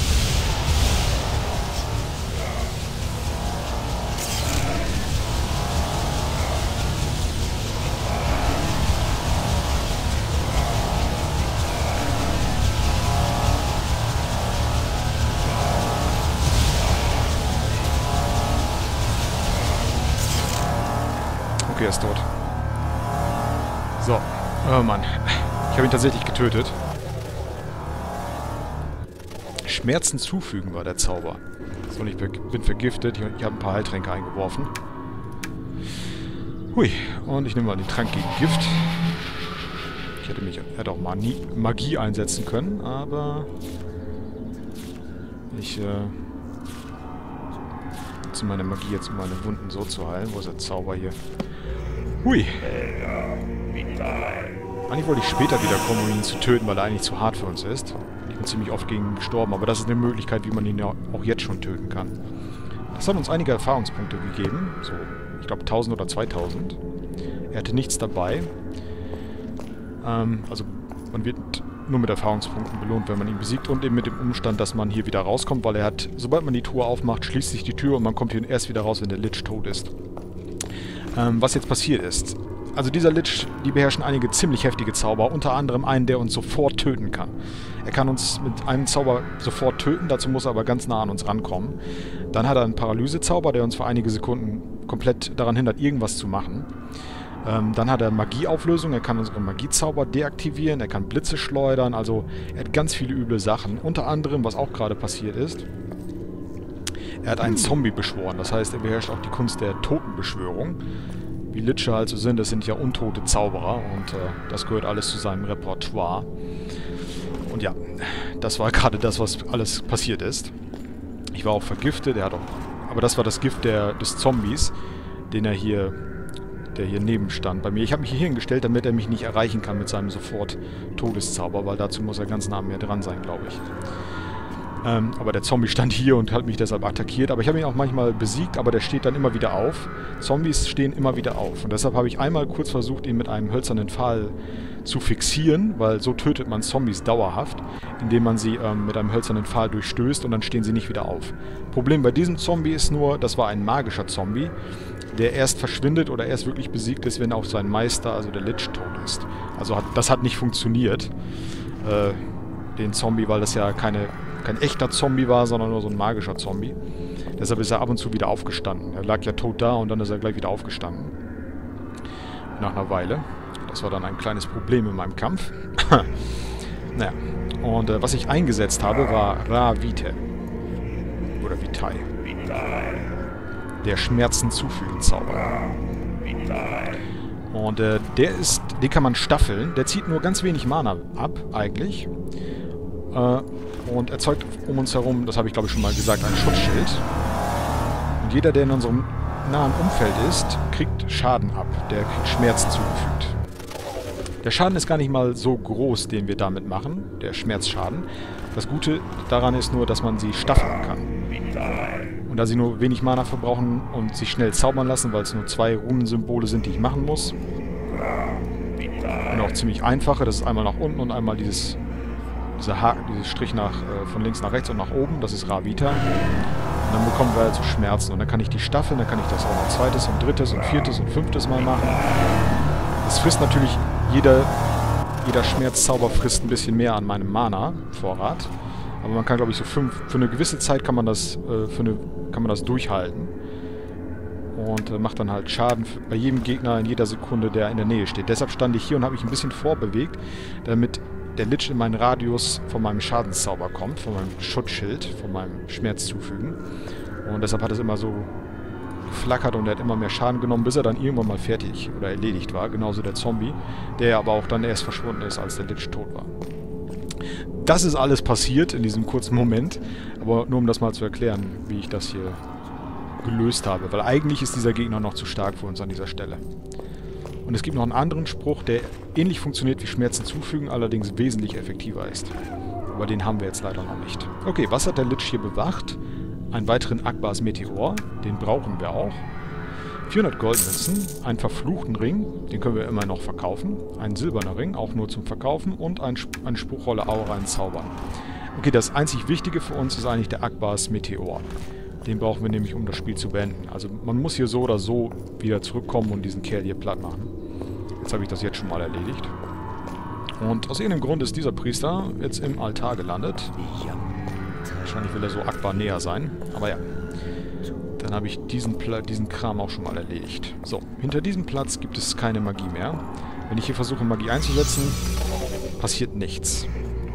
Okay, er ist tot. So. Oh Mann. Ich habe ihn tatsächlich getötet. Schmerzen zufügen war der Zauber. So, und ich bin vergiftet. Ich habe ein paar Heiltränke eingeworfen. Hui. Und ich nehme mal den Trank gegen Gift. Ich hätte mich hätte auch mal Magie einsetzen können, aber ich äh, nutze meine Magie jetzt, um meine Wunden so zu heilen. Wo ist der Zauber hier? Hui. Eigentlich wollte ich später wiederkommen, um ihn zu töten, weil er eigentlich zu hart für uns ist. Ich bin ziemlich oft gegen ihn gestorben, aber das ist eine Möglichkeit, wie man ihn ja auch jetzt schon töten kann. Das hat uns einige Erfahrungspunkte gegeben. So, ich glaube tausend oder zweitausend. Er hatte nichts dabei. Ähm, also man wird nur mit Erfahrungspunkten belohnt, wenn man ihn besiegt und eben mit dem Umstand, dass man hier wieder rauskommt, weil er hat, sobald man die Truhe aufmacht, schließt sich die Tür und man kommt hier erst wieder raus, wenn der Lich tot ist. Ähm, was jetzt passiert ist. Also dieser Lich, die beherrschen einige ziemlich heftige Zauber, unter anderem einen, der uns sofort töten kann. Er kann uns mit einem Zauber sofort töten, dazu muss er aber ganz nah an uns rankommen. Dann hat er einen Paralysezauber, der uns für einige Sekunden komplett daran hindert, irgendwas zu machen. Ähm, dann hat er Magieauflösung, er kann unsere Magiezauber deaktivieren, er kann Blitze schleudern, also er hat ganz viele üble Sachen. Unter anderem, was auch gerade passiert ist, er hat einen Zombie beschworen, das heißt, er beherrscht auch die Kunst der Totenbeschwörung. Wie Liche also sind, das sind ja untote Zauberer und äh, das gehört alles zu seinem Repertoire. Und ja, das war gerade das, was alles passiert ist. Ich war auch vergiftet, er hat auch... Aber das war das Gift der, des Zombies, den er hier... der hier neben stand bei mir. Ich habe mich hier hingestellt, damit er mich nicht erreichen kann mit seinem Sofort-Todeszauber, weil dazu muss er ganz nah an mir dran sein, glaube ich. Ähm, aber der Zombie stand hier und hat mich deshalb attackiert. Aber ich habe ihn auch manchmal besiegt, aber der steht dann immer wieder auf. Zombies stehen immer wieder auf. Und deshalb habe ich einmal kurz versucht, ihn mit einem hölzernen Pfahl zu fixieren, weil so tötet man Zombies dauerhaft, indem man sie ähm, mit einem hölzernen Pfahl durchstößt und dann stehen sie nicht wieder auf. Problem bei diesem Zombie ist nur, das war ein magischer Zombie, der erst verschwindet oder erst wirklich besiegt ist, wenn auch sein Meister, also der Lich, tot ist. Also hat, das hat nicht funktioniert, äh, den Zombie, weil das ja keine, kein echter Zombie war, sondern nur so ein magischer Zombie. Deshalb ist er ab und zu wieder aufgestanden. Er lag ja tot da und dann ist er gleich wieder aufgestanden. Nach einer Weile. Das war dann ein kleines Problem in meinem Kampf. Naja, und äh, was ich eingesetzt habe, war Ra Vitae. Oder Vitae. Der Schmerzen zufügen Zauber. Und äh, der ist, den kann man staffeln. Der zieht nur ganz wenig Mana ab, eigentlich. Äh, und erzeugt um uns herum, das habe ich glaube ich schon mal gesagt, ein Schutzschild. Und jeder, der in unserem nahen Umfeld ist, kriegt Schaden ab. Der kriegt Schmerzen zugefügt. Der Schaden ist gar nicht mal so groß, den wir damit machen, der Schmerzschaden. Das Gute daran ist nur, dass man sie staffeln kann. Und da sie nur wenig Mana verbrauchen und sich schnell zaubern lassen, weil es nur zwei Runensymbole sind, die ich machen muss. Und auch ziemlich einfache, das ist einmal nach unten und einmal dieses, dieser Haken, dieses Strich nach, äh, von links nach rechts und nach oben, das ist Ra Vitae. Und dann bekommen wir also Schmerzen. Und dann kann ich die staffeln, dann kann ich das auch noch zweites und drittes und viertes und fünftes Mal machen. Das frisst natürlich jede jeder Schmerzzauber frisst ein bisschen mehr an meinem Mana-Vorrat. Aber man kann, glaube ich, so fünf... Für eine gewisse Zeit kann man das, äh, für eine, kann man das durchhalten. Und äh, macht dann halt Schaden für, bei jedem Gegner in jeder Sekunde, der in der Nähe steht. Deshalb stand ich hier und habe mich ein bisschen vorbewegt, damit der Lich in meinen Radius von meinem Schadenszauber kommt, von meinem Schutzschild, von meinem Schmerz zufügen. Und deshalb hat es immer so geflackert und er hat immer mehr Schaden genommen, bis er dann irgendwann mal fertig oder erledigt war. Genauso der Zombie, der aber auch dann erst verschwunden ist, als der Lich tot war. Das ist alles passiert in diesem kurzen Moment, aber nur um das mal zu erklären, wie ich das hier gelöst habe. Weil eigentlich ist dieser Gegner noch zu stark für uns an dieser Stelle. Und es gibt noch einen anderen Spruch, der ähnlich funktioniert wie Schmerzen zufügen, allerdings wesentlich effektiver ist. Aber den haben wir jetzt leider noch nicht. Okay, was hat der Lich hier bewacht? Einen weiteren Akbars Meteor, den brauchen wir auch. vierhundert Goldmünzen, einen verfluchten Ring, den können wir immer noch verkaufen. Ein silberner Ring, auch nur zum Verkaufen. Und ein, eine Spruchrolle Aura in Zaubern. Okay, das einzig Wichtige für uns ist eigentlich der Akbars Meteor. Den brauchen wir nämlich, um das Spiel zu beenden. Also man muss hier so oder so wieder zurückkommen und diesen Kerl hier platt machen. Jetzt habe ich das jetzt schon mal erledigt. Und aus irgendeinem Grund ist dieser Priester jetzt im Altar gelandet. Wahrscheinlich will er so Akbar näher sein. Aber ja. Dann habe ich diesen, Pla diesen Kram auch schon mal erledigt. So, hinter diesem Platz gibt es keine Magie mehr. Wenn ich hier versuche, Magie einzusetzen, passiert nichts.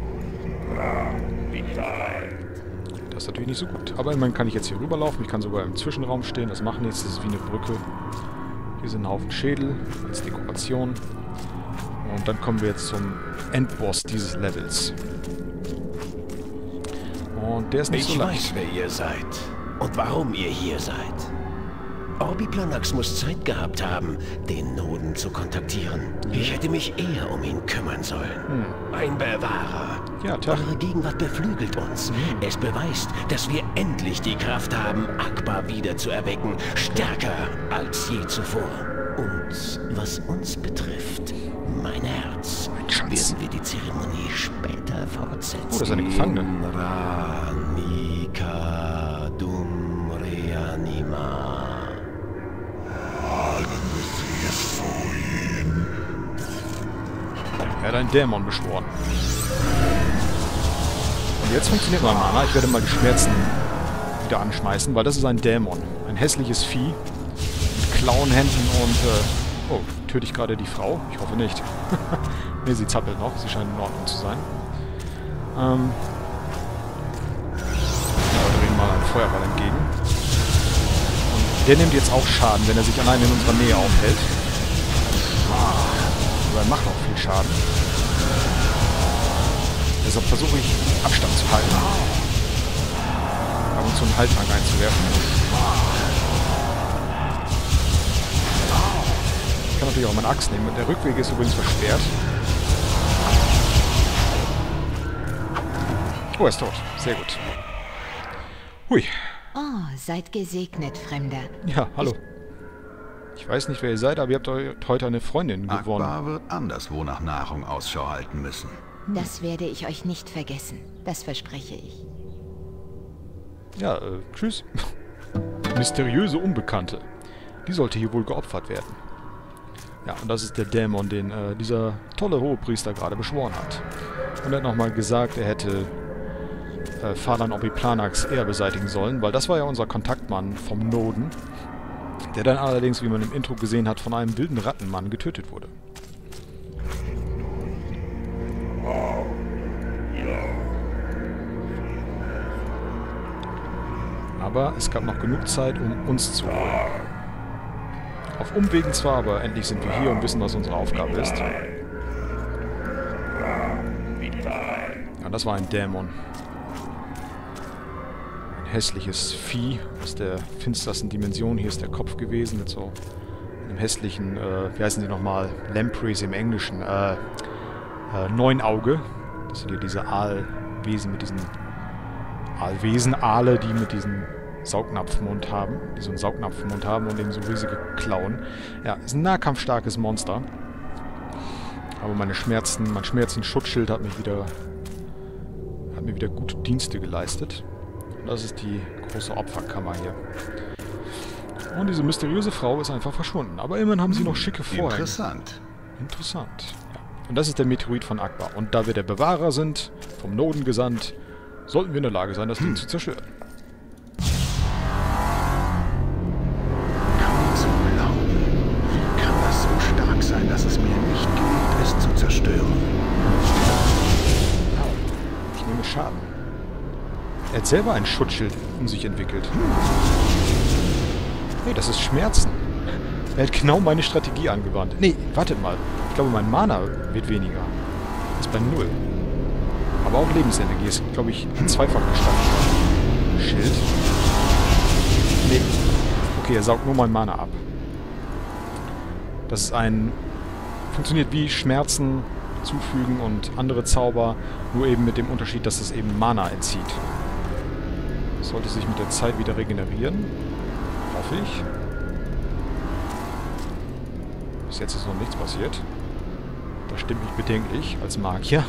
Das ist natürlich nicht so gut. Aber immerhin kann ich jetzt hier rüberlaufen. Ich kann sogar im Zwischenraum stehen. Das machen jetzt. Das ist wie eine Brücke. Hier sind ein Haufen Schädel als Dekoration. Und dann kommen wir jetzt zum Endboss dieses Levels. Und der ist nicht ich so leicht. Ich weiß, wer ihr seid. Und warum ihr hier seid. Orbiplanax muss Zeit gehabt haben, den Noden zu kontaktieren. Ich hätte mich eher um ihn kümmern sollen. Hm. Ein Bewahrer. Ja, Tag. Eure Gegenwart beflügelt uns. Hm. Es beweist, dass wir endlich die Kraft haben, Akbar wieder zu erwecken. Stärker als je zuvor. Und was uns betrifft, mein Herz, werden wir die Zeremonie später fortsetzen. Oh, das ist eine Gefangene. Ranika dum reanima. Er hat einen Dämon beschworen. Und jetzt funktioniert mein Mana. Ich werde mal die Schmerzen wieder anschmeißen, weil das ist ein Dämon. Ein hässliches Vieh mit Klauenhänden und... Äh, oh, töte ich gerade die Frau? Ich hoffe nicht. Ne, sie zappelt noch. Sie scheint in Ordnung zu sein. Ähm... Ja, wir drehen mal einen Feuerball entgegen. Und der nimmt jetzt auch Schaden, wenn er sich allein in unserer Nähe aufhält. Aber er macht auch viel Schaden. Deshalb versuche ich, Abstand zu halten. Ab und zu einen Haltrank einzuwerfen. Ich kann natürlich auch meine Axt nehmen. Der Rückweg ist übrigens versperrt. Oh, er ist tot. Sehr gut. Hui. Oh, seid gesegnet, Fremder. Ja, hallo. Ich weiß nicht, wer ihr seid, aber ihr habt heute eine Freundin gewonnen. Akbar wird anderswo nach Nahrung Ausschau halten müssen. Das werde ich euch nicht vergessen. Das verspreche ich. Ja, äh, tschüss. Mysteriöse Unbekannte. Die sollte hier wohl geopfert werden. Ja, und das ist der Dämon, den äh, dieser tolle Hohepriester gerade beschworen hat. Und er hat nochmal gesagt, er hätte äh, Vater Orbiplanax eher beseitigen sollen, weil das war ja unser Kontaktmann vom Noden, der dann allerdings, wie man im Intro gesehen hat, von einem wilden Rattenmann getötet wurde. Aber es gab noch genug Zeit, um uns zu holen. Auf Umwegen zwar, aber endlich sind wir hier und wissen, was unsere Aufgabe ist. Ja, das war ein Dämon. Ein hässliches Vieh aus der finstersten Dimension. Hier ist der Kopf gewesen mit so einem hässlichen, äh, wie heißen die nochmal? Lampreys im Englischen. Äh, äh, Neunauge. Das sind hier diese Aalwesen mit diesen Aalwesen, Aale, die mit diesen Saugnapfmund haben, die so einen Saugnapfmund haben und eben so riesige Klauen. Ja, ist ein nahkampfstarkes Monster. Aber meine Schmerzen, mein Schmerzenschutzschild hat mich wieder, hat mir wieder gute Dienste geleistet. Und das ist die große Opferkammer hier. Und diese mysteriöse Frau ist einfach verschwunden. Aber immerhin haben sie noch schicke Vorhänge. Interessant. Interessant. Ja. Und das ist der Meteorit von Akbar. Und da wir der Bewahrer sind, vom Noden gesandt, sollten wir in der Lage sein, das Ding zu zerstören. Kaum zu glauben. Wie kann das so stark sein, dass es mir nicht gelingt, es zu zerstören? Ich nehme Schaden. Er hat selber ein Schutzschild um sich entwickelt. Hey, das ist Schmerzen. Er hat genau meine Strategie angewandt. Nee, wartet mal. Ich glaube, mein Mana wird weniger. Ist bei null. Aber auch Lebensenergie ist, glaube ich, zweifach gesteigert. Schild. Nee. Okay, er saugt nur mein Mana ab. Das ist ein... Funktioniert wie Schmerzen zufügen und andere Zauber, nur eben mit dem Unterschied, dass es eben Mana entzieht. Das sollte sich mit der Zeit wieder regenerieren. Hoffe ich. Bis jetzt ist noch nichts passiert. Das stimmt mich bedenklich als Magier.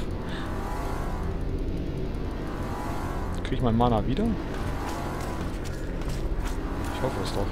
Kriege ich mein Mana wieder? Ich hoffe es doch.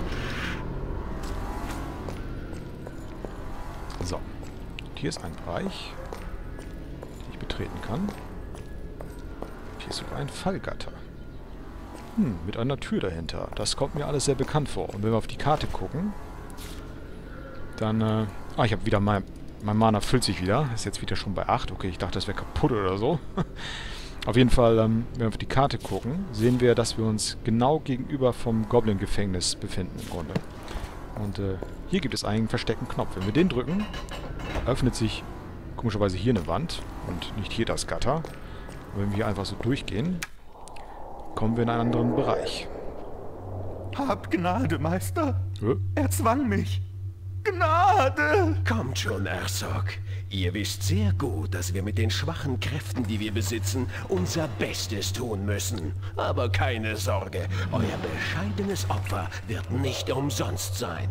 So. Und hier ist ein Bereich, den ich betreten kann. Hier ist sogar ein Fallgatter. Hm, mit einer Tür dahinter. Das kommt mir alles sehr bekannt vor. Und wenn wir auf die Karte gucken, dann, äh... Ah, ich habe wieder mein... Mein Mana füllt sich wieder. Ist jetzt wieder schon bei acht. Okay, ich dachte, das wäre kaputt oder so. Auf jeden Fall, ähm, wenn wir auf die Karte gucken, sehen wir, dass wir uns genau gegenüber vom Goblin-Gefängnis befinden im Grunde. Und äh, hier gibt es einen versteckten Knopf. Wenn wir den drücken, öffnet sich komischerweise hier eine Wand und nicht hier das Gatter. Und wenn wir hier einfach so durchgehen, kommen wir in einen anderen Bereich. Hab Gnade, Meister. Hä? Er zwang mich. Gnade! Kommt schon, Erzog. Ihr wisst sehr gut, dass wir mit den schwachen Kräften, die wir besitzen, unser Bestes tun müssen. Aber keine Sorge, euer bescheidenes Opfer wird nicht umsonst sein.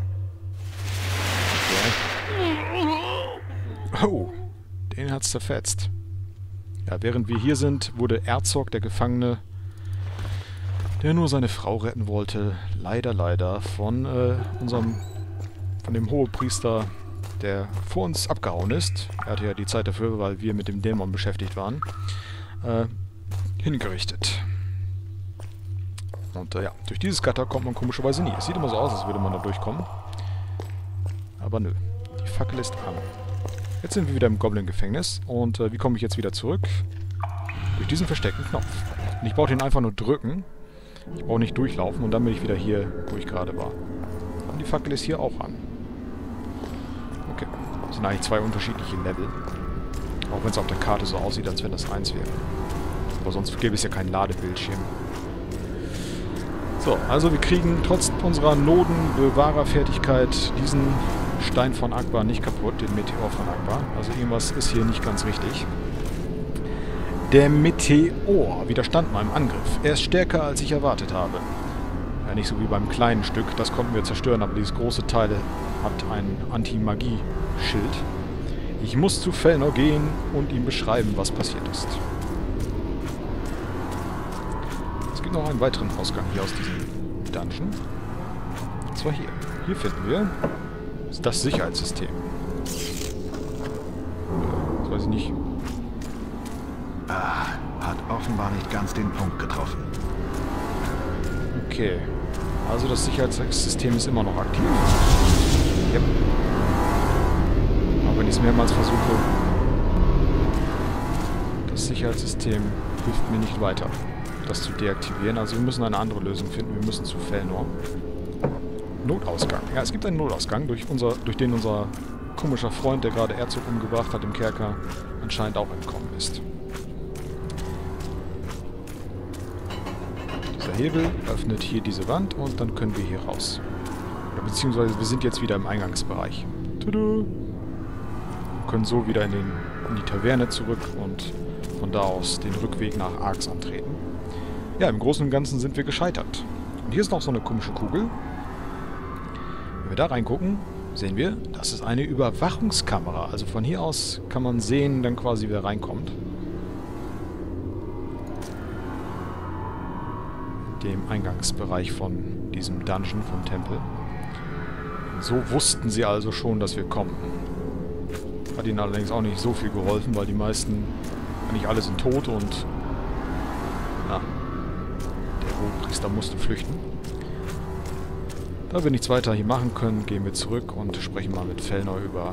Oh, den hat's zerfetzt. Ja, während wir hier sind, wurde Erzog, der Gefangene, der nur seine Frau retten wollte, leider, leider von äh, unserem... von dem Hohepriester, der vor uns abgehauen ist, er hatte ja die Zeit dafür, weil wir mit dem Dämon beschäftigt waren, äh, hingerichtet. Und äh, ja, durch dieses Gatter kommt man komischerweise nie. Es sieht immer so aus, als würde man da durchkommen. Aber nö, die Fackel ist an. Jetzt sind wir wieder im Goblin-Gefängnis. Und äh, wie komme ich jetzt wieder zurück? Durch diesen versteckten Knopf. Und ich brauche den einfach nur drücken. Ich brauche nicht durchlaufen und dann bin ich wieder hier, wo ich gerade war. Und die Fackel ist hier auch an. Okay. Das sind eigentlich zwei unterschiedliche Level. Auch wenn es auf der Karte so aussieht, als wenn das eins wäre. Aber sonst gäbe es ja keinen Ladebildschirm. So, also wir kriegen trotz unserer Nodenbewahrerfertigkeit diesen Stein von Akbar nicht kaputt, den Meteor von Akbar. Also irgendwas ist hier nicht ganz richtig. Der Meteor widerstand meinem Angriff. Er ist stärker, als ich erwartet habe. Ja, nicht so wie beim kleinen Stück, das konnten wir zerstören, aber dieses große Teil hat ein Anti-Magie-Schild. Ich muss zu Felnor gehen und ihm beschreiben, was passiert ist. Es gibt noch einen weiteren Ausgang hier aus diesem Dungeon. Und zwar hier. Hier finden wir das Sicherheitssystem. Das weiß ich nicht. Ah, hat offenbar nicht ganz den Punkt getroffen. Okay. Also das Sicherheitssystem ist immer noch aktiv. Yep. Aber wenn ich es mehrmals versuche, das Sicherheitssystem hilft mir nicht weiter, das zu deaktivieren. Also wir müssen eine andere Lösung finden. Wir müssen zu Felnor. Notausgang. Ja, es gibt einen Notausgang, durch, unser, durch den unser komischer Freund, der gerade Erzog umgebracht hat im Kerker, anscheinend auch entkommen ist. Dieser Hebel öffnet hier diese Wand und dann können wir hier raus. Oder beziehungsweise wir sind jetzt wieder im Eingangsbereich. Tada! Wir können so wieder in, den, in die Taverne zurück und von da aus den Rückweg nach Arx antreten. Ja, im Großen und Ganzen sind wir gescheitert. Und hier ist noch so eine komische Kugel. Wenn wir da reingucken, sehen wir, das ist eine Überwachungskamera. Also von hier aus kann man sehen, dann quasi wer reinkommt. Dem Eingangsbereich von diesem Dungeon, vom Tempel. Und so wussten sie also schon, dass wir kommen. Hat ihnen allerdings auch nicht so viel geholfen, weil die meisten, eigentlich alle sind tot und ja, der Hohepriester musste flüchten. Da wir nichts weiter hier machen können, gehen wir zurück und sprechen mal mit Fellner über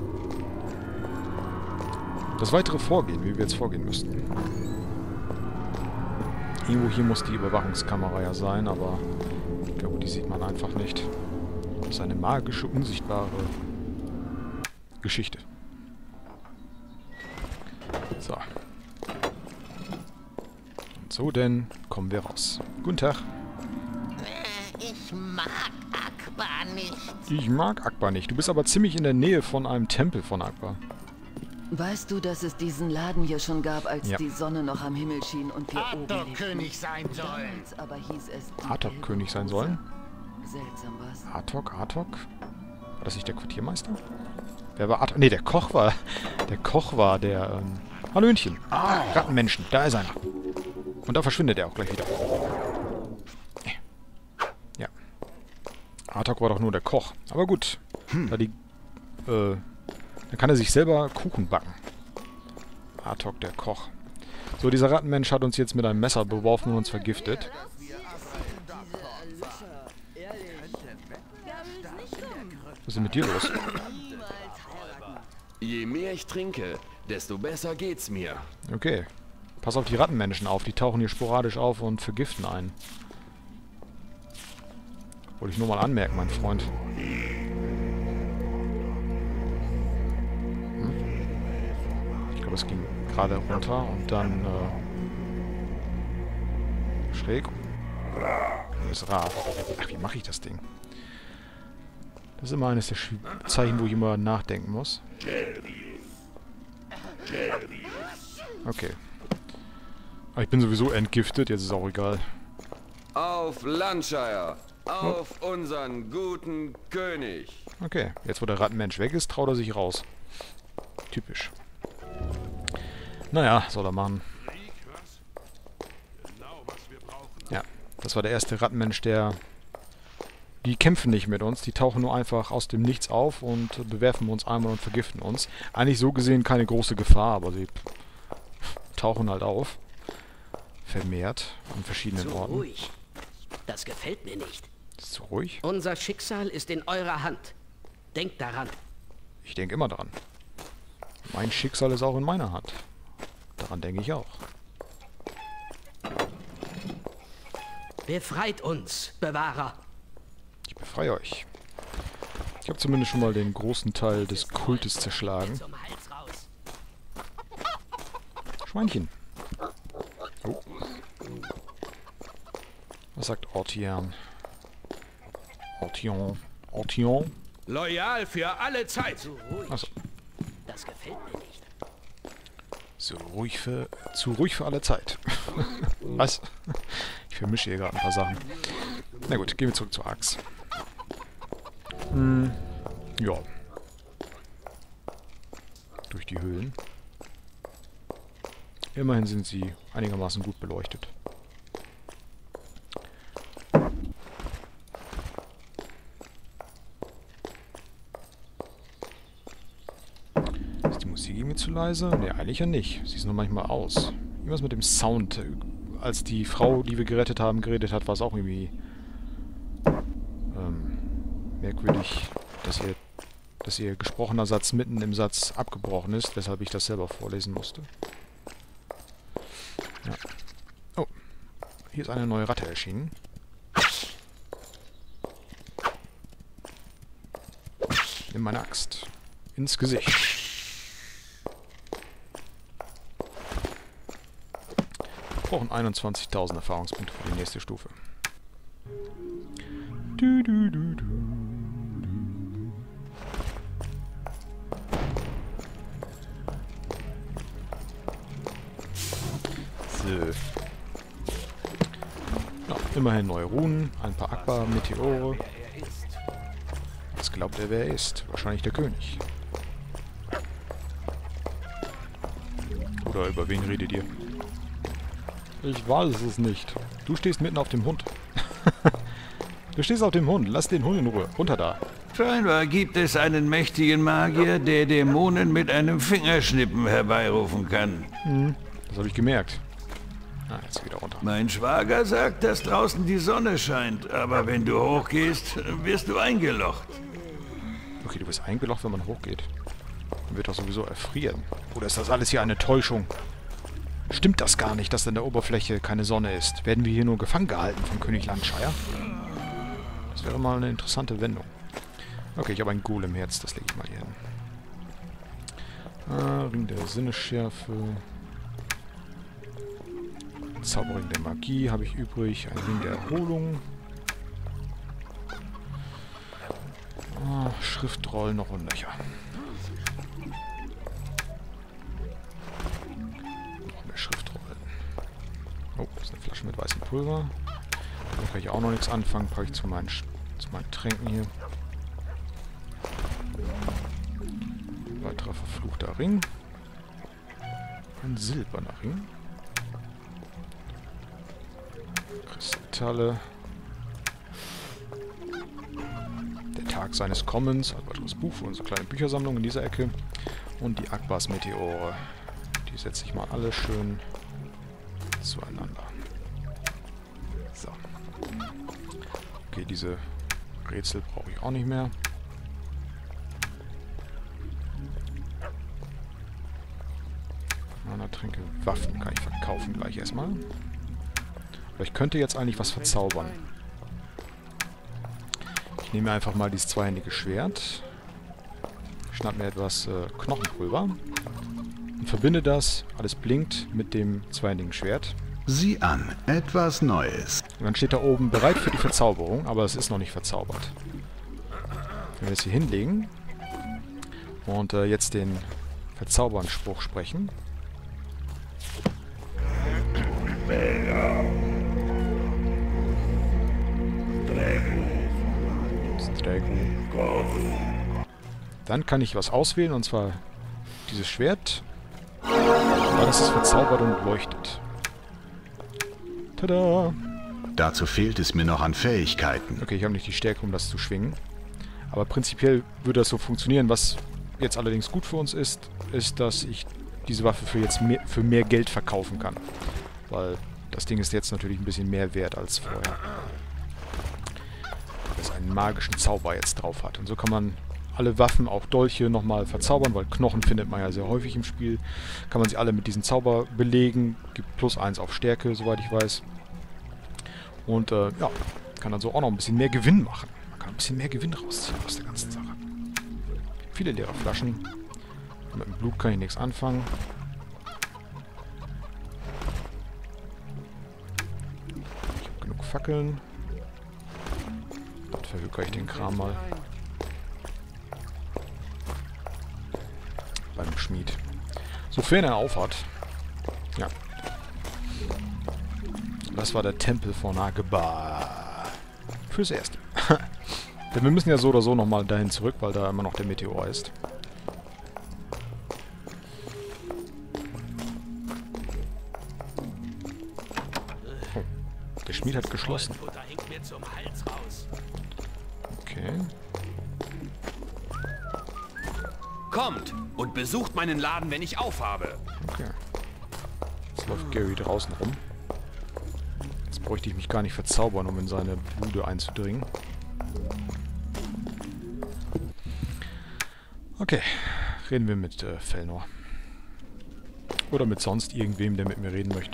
das weitere Vorgehen, wie wir jetzt vorgehen müssten. Irgendwo hier muss die Überwachungskamera ja sein, aber ich glaube, die sieht man einfach nicht. Das ist eine magische, unsichtbare Geschichte. So. Und so denn kommen wir raus. Guten Tag. Ich mag Akbar nicht. Ich mag Akbar nicht. Du bist aber ziemlich in der Nähe von einem Tempel von Akbar. Weißt du, dass es diesen Laden hier schon gab, als Ja. die Sonne noch am Himmel schien und wir oben lebten? König sein sollen. Damals aber hieß es... die Atok-König sein sollen? Seltsam was. Atok, Atok? War das nicht der Quartiermeister? Wer war Atok? Ne, der Koch war... Der Koch war der... Ähm, Hallöchen. Ah, Rattenmenschen. Da ist einer. Und da verschwindet er auch gleich wieder. Ja. Atok war doch nur der Koch. Aber gut. Da die... Äh... Dann kann er sich selber Kuchen backen. Atok, der Koch. So, dieser Rattenmensch hat uns jetzt mit einem Messer beworfen und uns vergiftet. Was ist denn mit dir los? Je mehr ich trinke, desto besser geht's mir. Okay. Pass auf die Rattenmenschen auf. Die tauchen hier sporadisch auf und vergiften einen. Wollte ich nur mal anmerken, mein Freund. Es ging gerade runter und dann äh, schräg. Das ist rar. Ach, wie mache ich das Ding? Das ist immer eines der Sch Zeichen, wo ich immer nachdenken muss. Okay. Aber ich bin sowieso entgiftet, jetzt ist auch egal. Auf Lancashire! Auf oh. unseren guten König! Okay, jetzt wo der Rattenmensch weg ist, traut er sich raus. Typisch. Naja, soll er machen. Ja, das war der erste Rattenmensch, der... Die kämpfen nicht mit uns, die tauchen nur einfach aus dem Nichts auf und bewerfen uns einmal und vergiften uns. Eigentlich so gesehen keine große Gefahr, aber sie tauchen halt auf. Vermehrt an verschiedenen Zu Orten. ruhig. Das gefällt mir nicht. Ist zu ruhig? Unser Schicksal ist in eurer Hand. Denkt daran. Ich denke immer dran. Mein Schicksal ist auch in meiner Hand. Daran denke ich auch. Befreit uns, Bewahrer. Ich befreie euch. Ich habe zumindest schon mal den großen Teil des Kultes zerschlagen. Zum Hals raus. Schweinchen. Oh. Was sagt Ortian? Ortian. Ortian? Loyal für alle Zeit. Zu ruhig. Achso. Das gefällt mir nicht. So ruhig für, zu ruhig für alle Zeit. Was? Ich vermische hier gerade ein paar Sachen. Na gut, gehen wir zurück zur Axt. Hm, ja. Durch die Höhlen. Immerhin sind sie einigermaßen gut beleuchtet. Ist die Musik irgendwie zu leise? Ne, eigentlich ja nicht. Sie ist nur manchmal aus. Irgendwas mit dem Sound. Als die Frau, die wir gerettet haben, geredet hat, war es auch irgendwie ähm, merkwürdig, dass ihr, dass ihr gesprochener Satz mitten im Satz abgebrochen ist, weshalb ich das selber vorlesen musste. Ja. Oh, hier ist eine neue Ratte erschienen. Nimm meine Axt. Ins Gesicht. Wir brauchen einundzwanzigtausend Erfahrungspunkte für die nächste Stufe. Du, du, du, du. So. Ja, immerhin neue Runen, ein paar Akbar-Meteore. Was glaubt er, wer er ist? Wahrscheinlich der König. Oder über wen redet ihr? Ich weiß es nicht. Du stehst mitten auf dem Hund. Du stehst auf dem Hund. Lass den Hund in Ruhe. Runter da. Scheinbar gibt es einen mächtigen Magier, der Dämonen mit einem Fingerschnippen herbeirufen kann. Hm, das habe ich gemerkt. Ah, jetzt wieder runter. Mein Schwager sagt, dass draußen die Sonne scheint, aber wenn du hochgehst, wirst du eingelocht. Okay, du wirst eingelocht, wenn man hochgeht. Man wird doch sowieso erfrieren. Oder ist das alles hier eine Täuschung? Stimmt das gar nicht, dass an der Oberfläche keine Sonne ist? Werden wir hier nur gefangen gehalten von König Landshire? Das wäre mal eine interessante Wendung. Okay, ich habe ein Golem-Herz, das lege ich mal hier hin. Ah, Ring der Sinnesschärfe. Zauberring der Magie habe ich übrig. Ein Ring der Erholung. Ah, Schriftrollen noch und nöcher. Noch mehr Schriftrollen. Oh, das ist eine Flasche mit weißem Pulver. Da kann ich auch noch nichts anfangen. Packe ich zu meinen, zu meinen Tränken hier. Ein weiterer verfluchter Ring. Ein silberner Ring. Kristalle. Der Tag seines Kommens. Ein weiteres Buch für unsere kleine Büchersammlung in dieser Ecke. Und die Akbars Meteore. Die setze ich mal alle schön zueinander. So. Okay, diese Rätsel brauche ich auch nicht mehr. Mana-Tränke, Waffen kann ich verkaufen gleich erstmal. Aber ich könnte jetzt eigentlich was verzaubern. Ich nehme einfach mal dieses zweihändige Schwert. Schnapp mir etwas äh, Knochenpulver. Und verbinde das, alles blinkt, mit dem zweihändigen Schwert. Sieh an, etwas Neues. Und dann steht da oben, bereit für die Verzauberung, aber es ist noch nicht verzaubert. Wenn wir es hier hinlegen und äh, jetzt den Verzaubern-Spruch sprechen. Dann kann ich was auswählen, und zwar dieses Schwert. Aber das ist verzaubert und leuchtet. Tada! Dazu fehlt es mir noch an Fähigkeiten. Okay, ich habe nicht die Stärke, um das zu schwingen. Aber prinzipiell würde das so funktionieren. Was jetzt allerdings gut für uns ist, ist, dass ich diese Waffe für jetzt mehr, für mehr Geld verkaufen kann. Weil das Ding ist jetzt natürlich ein bisschen mehr wert als vorher. Weil es einen magischen Zauber jetzt drauf hat. Und so kann man alle Waffen, auch Dolche, nochmal verzaubern, weil Knochen findet man ja sehr häufig im Spiel. Kann man sie alle mit diesem Zauber belegen. Gibt plus eins auf Stärke, soweit ich weiß. Und äh, ja, kann dann so auch noch ein bisschen mehr Gewinn machen. Man kann ein bisschen mehr Gewinn rausziehen aus der ganzen Sache. Viele leere Flaschen. Und mit dem Blut kann ich nichts anfangen. Ich habe genug Fackeln. Dann verhökere ich den Kram mal. Beim Schmied. Sofern er aufhat. Ja. Das war der Tempel von Agbar. Fürs Erste. Denn wir müssen ja so oder so nochmal dahin zurück, weil da immer noch der Meteor ist. Oh. Der Schmied hat geschlossen. Okay. Kommt und besucht meinen Laden, wenn ich aufhabe. Okay. Jetzt läuft Gary draußen rum. Jetzt bräuchte ich mich gar nicht verzaubern, um in seine Bude einzudringen. Okay. Reden wir mit äh, Felnor. Oder mit sonst irgendwem, der mit mir reden möchte.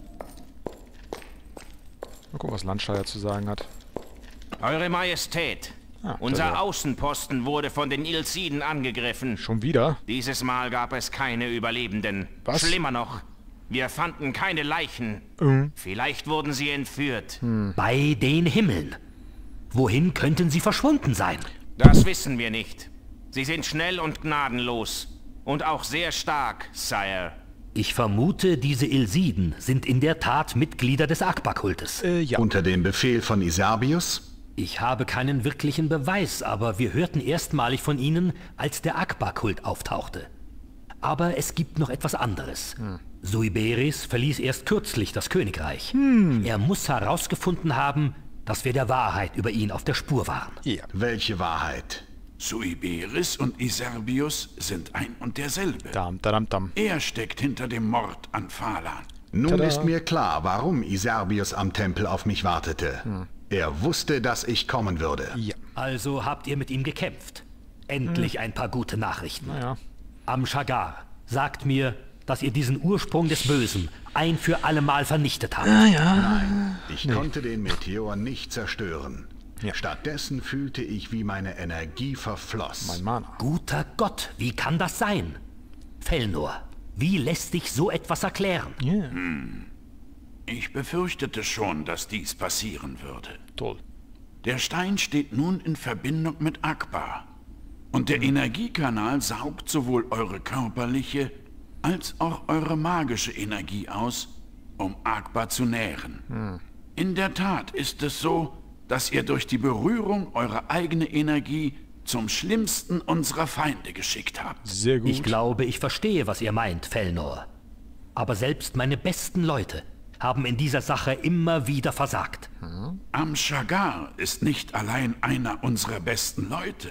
Mal gucken, was Landshire zu sagen hat. Eure Majestät. Ah, Unser Außenposten wurde von den Ilsiden angegriffen. Schon wieder? Dieses Mal gab es keine Überlebenden. Was? Schlimmer noch, wir fanden keine Leichen. Mhm. Vielleicht wurden sie entführt. Hm. Bei den Himmeln. Wohin könnten sie verschwunden sein? Das wissen wir nicht. Sie sind schnell und gnadenlos. Und auch sehr stark, Sire. Ich vermute, diese Ilsiden sind in der Tat Mitglieder des Agbar-Kultes. Äh, ja. Unter dem Befehl von Isarbius? Ich habe keinen wirklichen Beweis, aber wir hörten erstmalig von ihnen, als der Agbar-Kult auftauchte. Aber es gibt noch etwas anderes. Hm. Suiberis verließ erst kürzlich das Königreich. Hm. Er muss herausgefunden haben, dass wir der Wahrheit über ihn auf der Spur waren. Ja. Welche Wahrheit? Suiberis und Iserbius sind ein und derselbe. Dam, dam, dam. Er steckt hinter dem Mord an Falan. Nun Tada. ist mir klar, warum Iserbius am Tempel auf mich wartete. Hm. Er wusste, dass ich kommen würde. Ja. Also habt ihr mit ihm gekämpft. Endlich hm. ein paar gute Nachrichten. Naja. Amshagar, sagt mir, dass ihr diesen Ursprung des Bösen ein für allemal vernichtet habt. Ah, ja. Nein, ich Nee. konnte den Meteor nicht zerstören. Ja. Stattdessen fühlte ich, wie meine Energie verfloss. Mein Mana. Guter Gott, wie kann das sein? Felnor, wie lässt sich so etwas erklären? Yeah. Hm. Ich befürchtete schon, dass dies passieren würde. Toll. Der Stein steht nun in Verbindung mit Akbar. Und der Energiekanal saugt sowohl eure körperliche als auch eure magische Energie aus, um Akbar zu nähren. Hm. In der Tat ist es so, dass ihr durch die Berührung eure eigene Energie zum schlimmsten unserer Feinde geschickt habt. Sehr gut. Ich glaube, ich verstehe, was ihr meint, Felnor. Aber selbst meine besten Leute haben in dieser Sache immer wieder versagt. Hm? Amshagar ist nicht allein einer unserer besten Leute.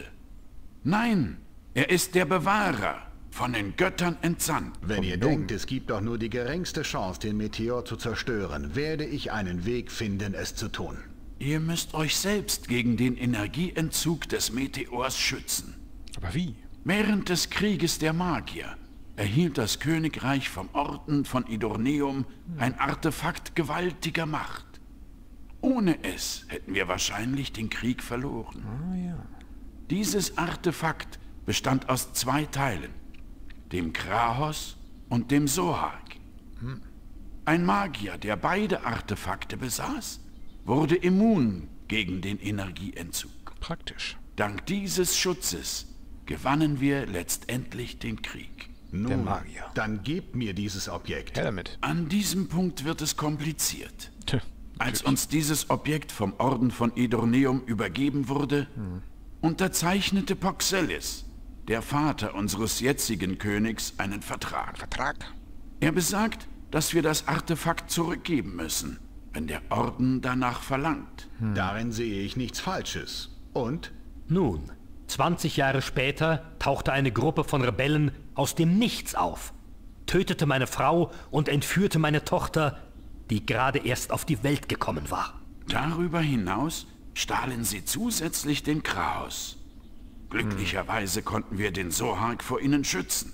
Nein, er ist der Bewahrer, von den Göttern entsandt. Wenn ihr denkt, es gibt doch nur die geringste Chance, den Meteor zu zerstören, werde ich einen Weg finden, es zu tun. Ihr müsst euch selbst gegen den Energieentzug des Meteors schützen. Aber wie? Während des Krieges der Magier erhielt das Königreich vom Orden von Idorneum ein Artefakt gewaltiger Macht. Ohne es hätten wir wahrscheinlich den Krieg verloren. Ah, ja. Dieses Artefakt bestand aus zwei Teilen, dem Krahos und dem Sohag. Hm. Ein Magier, der beide Artefakte besaß, wurde immun gegen den Energieentzug. Praktisch. Dank dieses Schutzes gewannen wir letztendlich den Krieg. Nun, Der Magier. Dann gebt mir dieses Objekt. Her damit. An diesem Punkt wird es kompliziert. Tö, Als uns dieses Objekt vom Orden von Idorneum übergeben wurde, hm. unterzeichnete Poxelis, der Vater unseres jetzigen Königs, einen Vertrag. Vertrag? Er besagt, dass wir das Artefakt zurückgeben müssen, wenn der Orden danach verlangt. Hm. Darin sehe ich nichts Falsches. Und? Nun, zwanzig Jahre später tauchte eine Gruppe von Rebellen aus dem Nichts auf, tötete meine Frau und entführte meine Tochter, die gerade erst auf die Welt gekommen war. Darüber hinaus stahlen sie zusätzlich den Krahos. Glücklicherweise konnten wir den Sohag vor ihnen schützen.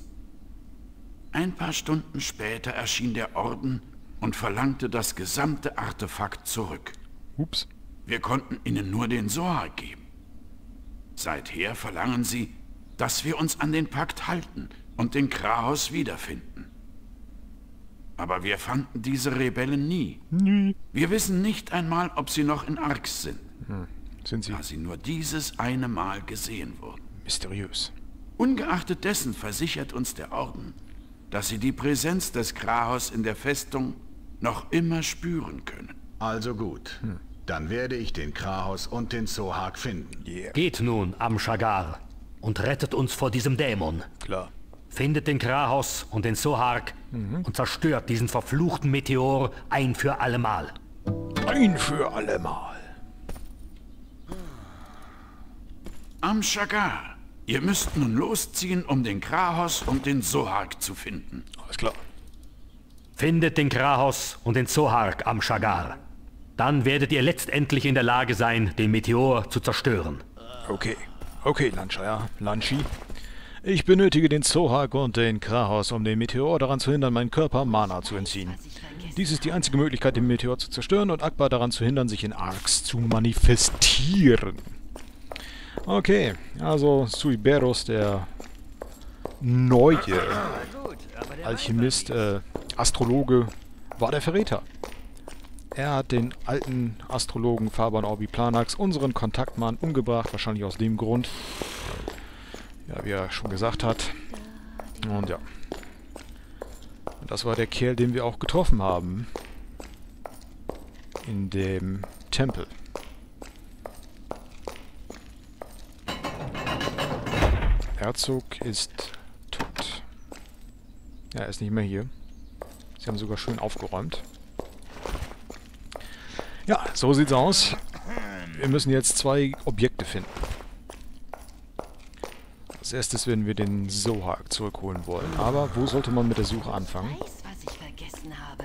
Ein paar Stunden später erschien der Orden und verlangte das gesamte Artefakt zurück. Ups. Wir konnten ihnen nur den Sohag geben. Seither verlangen sie, dass wir uns an den Pakt halten und den Krahos wiederfinden. Aber wir fanden diese Rebellen nie. Nie. Wir wissen nicht einmal, ob sie noch in Arx sind. Hm. Sind sie? Da sie nur dieses eine Mal gesehen wurden. Mysteriös. Ungeachtet dessen versichert uns der Orden, dass sie die Präsenz des Krahos in der Festung noch immer spüren können. Also gut. Hm. Dann werde ich den Krahos und den Sohag finden. Yeah. Geht nun, Amshagar, und rettet uns vor diesem Dämon. Klar. Findet den Krahos und den Sohag mhm. und zerstört diesen verfluchten Meteor ein für allemal. Ein für allemal. Amshagar, ihr müsst nun losziehen, um den Krahos und den Sohag zu finden. Alles klar. Findet den Krahos und den Sohag, Amshagar. Dann werdet ihr letztendlich in der Lage sein, den Meteor zu zerstören. Okay. Okay, Lanshire. Lanshi. Ich benötige den Sohag und den Krahos, um den Meteor daran zu hindern, meinen Körper Mana zu entziehen. Dies ist die einzige Möglichkeit, den Meteor zu zerstören und Akbar daran zu hindern, sich in Arx zu manifestieren. Okay, also Suiberos, der neue Alchemist, äh, Astrologe, war der Verräter. Er hat den alten Astrologen Faban Orbiplanax, unseren Kontaktmann, umgebracht, wahrscheinlich aus dem Grund, ja, wie er schon gesagt hat. Und ja. Und das war der Kerl, den wir auch getroffen haben. In dem Tempel. Herzog ist tot. Ja, er ist nicht mehr hier. Sie haben sogar schön aufgeräumt. Ja, so sieht's aus. Wir müssen jetzt zwei Objekte finden. Als erstes werden wir den Zohar zurückholen wollen. Aber wo sollte man mit der Suche anfangen? Ich weiß, was ich vergessen habe.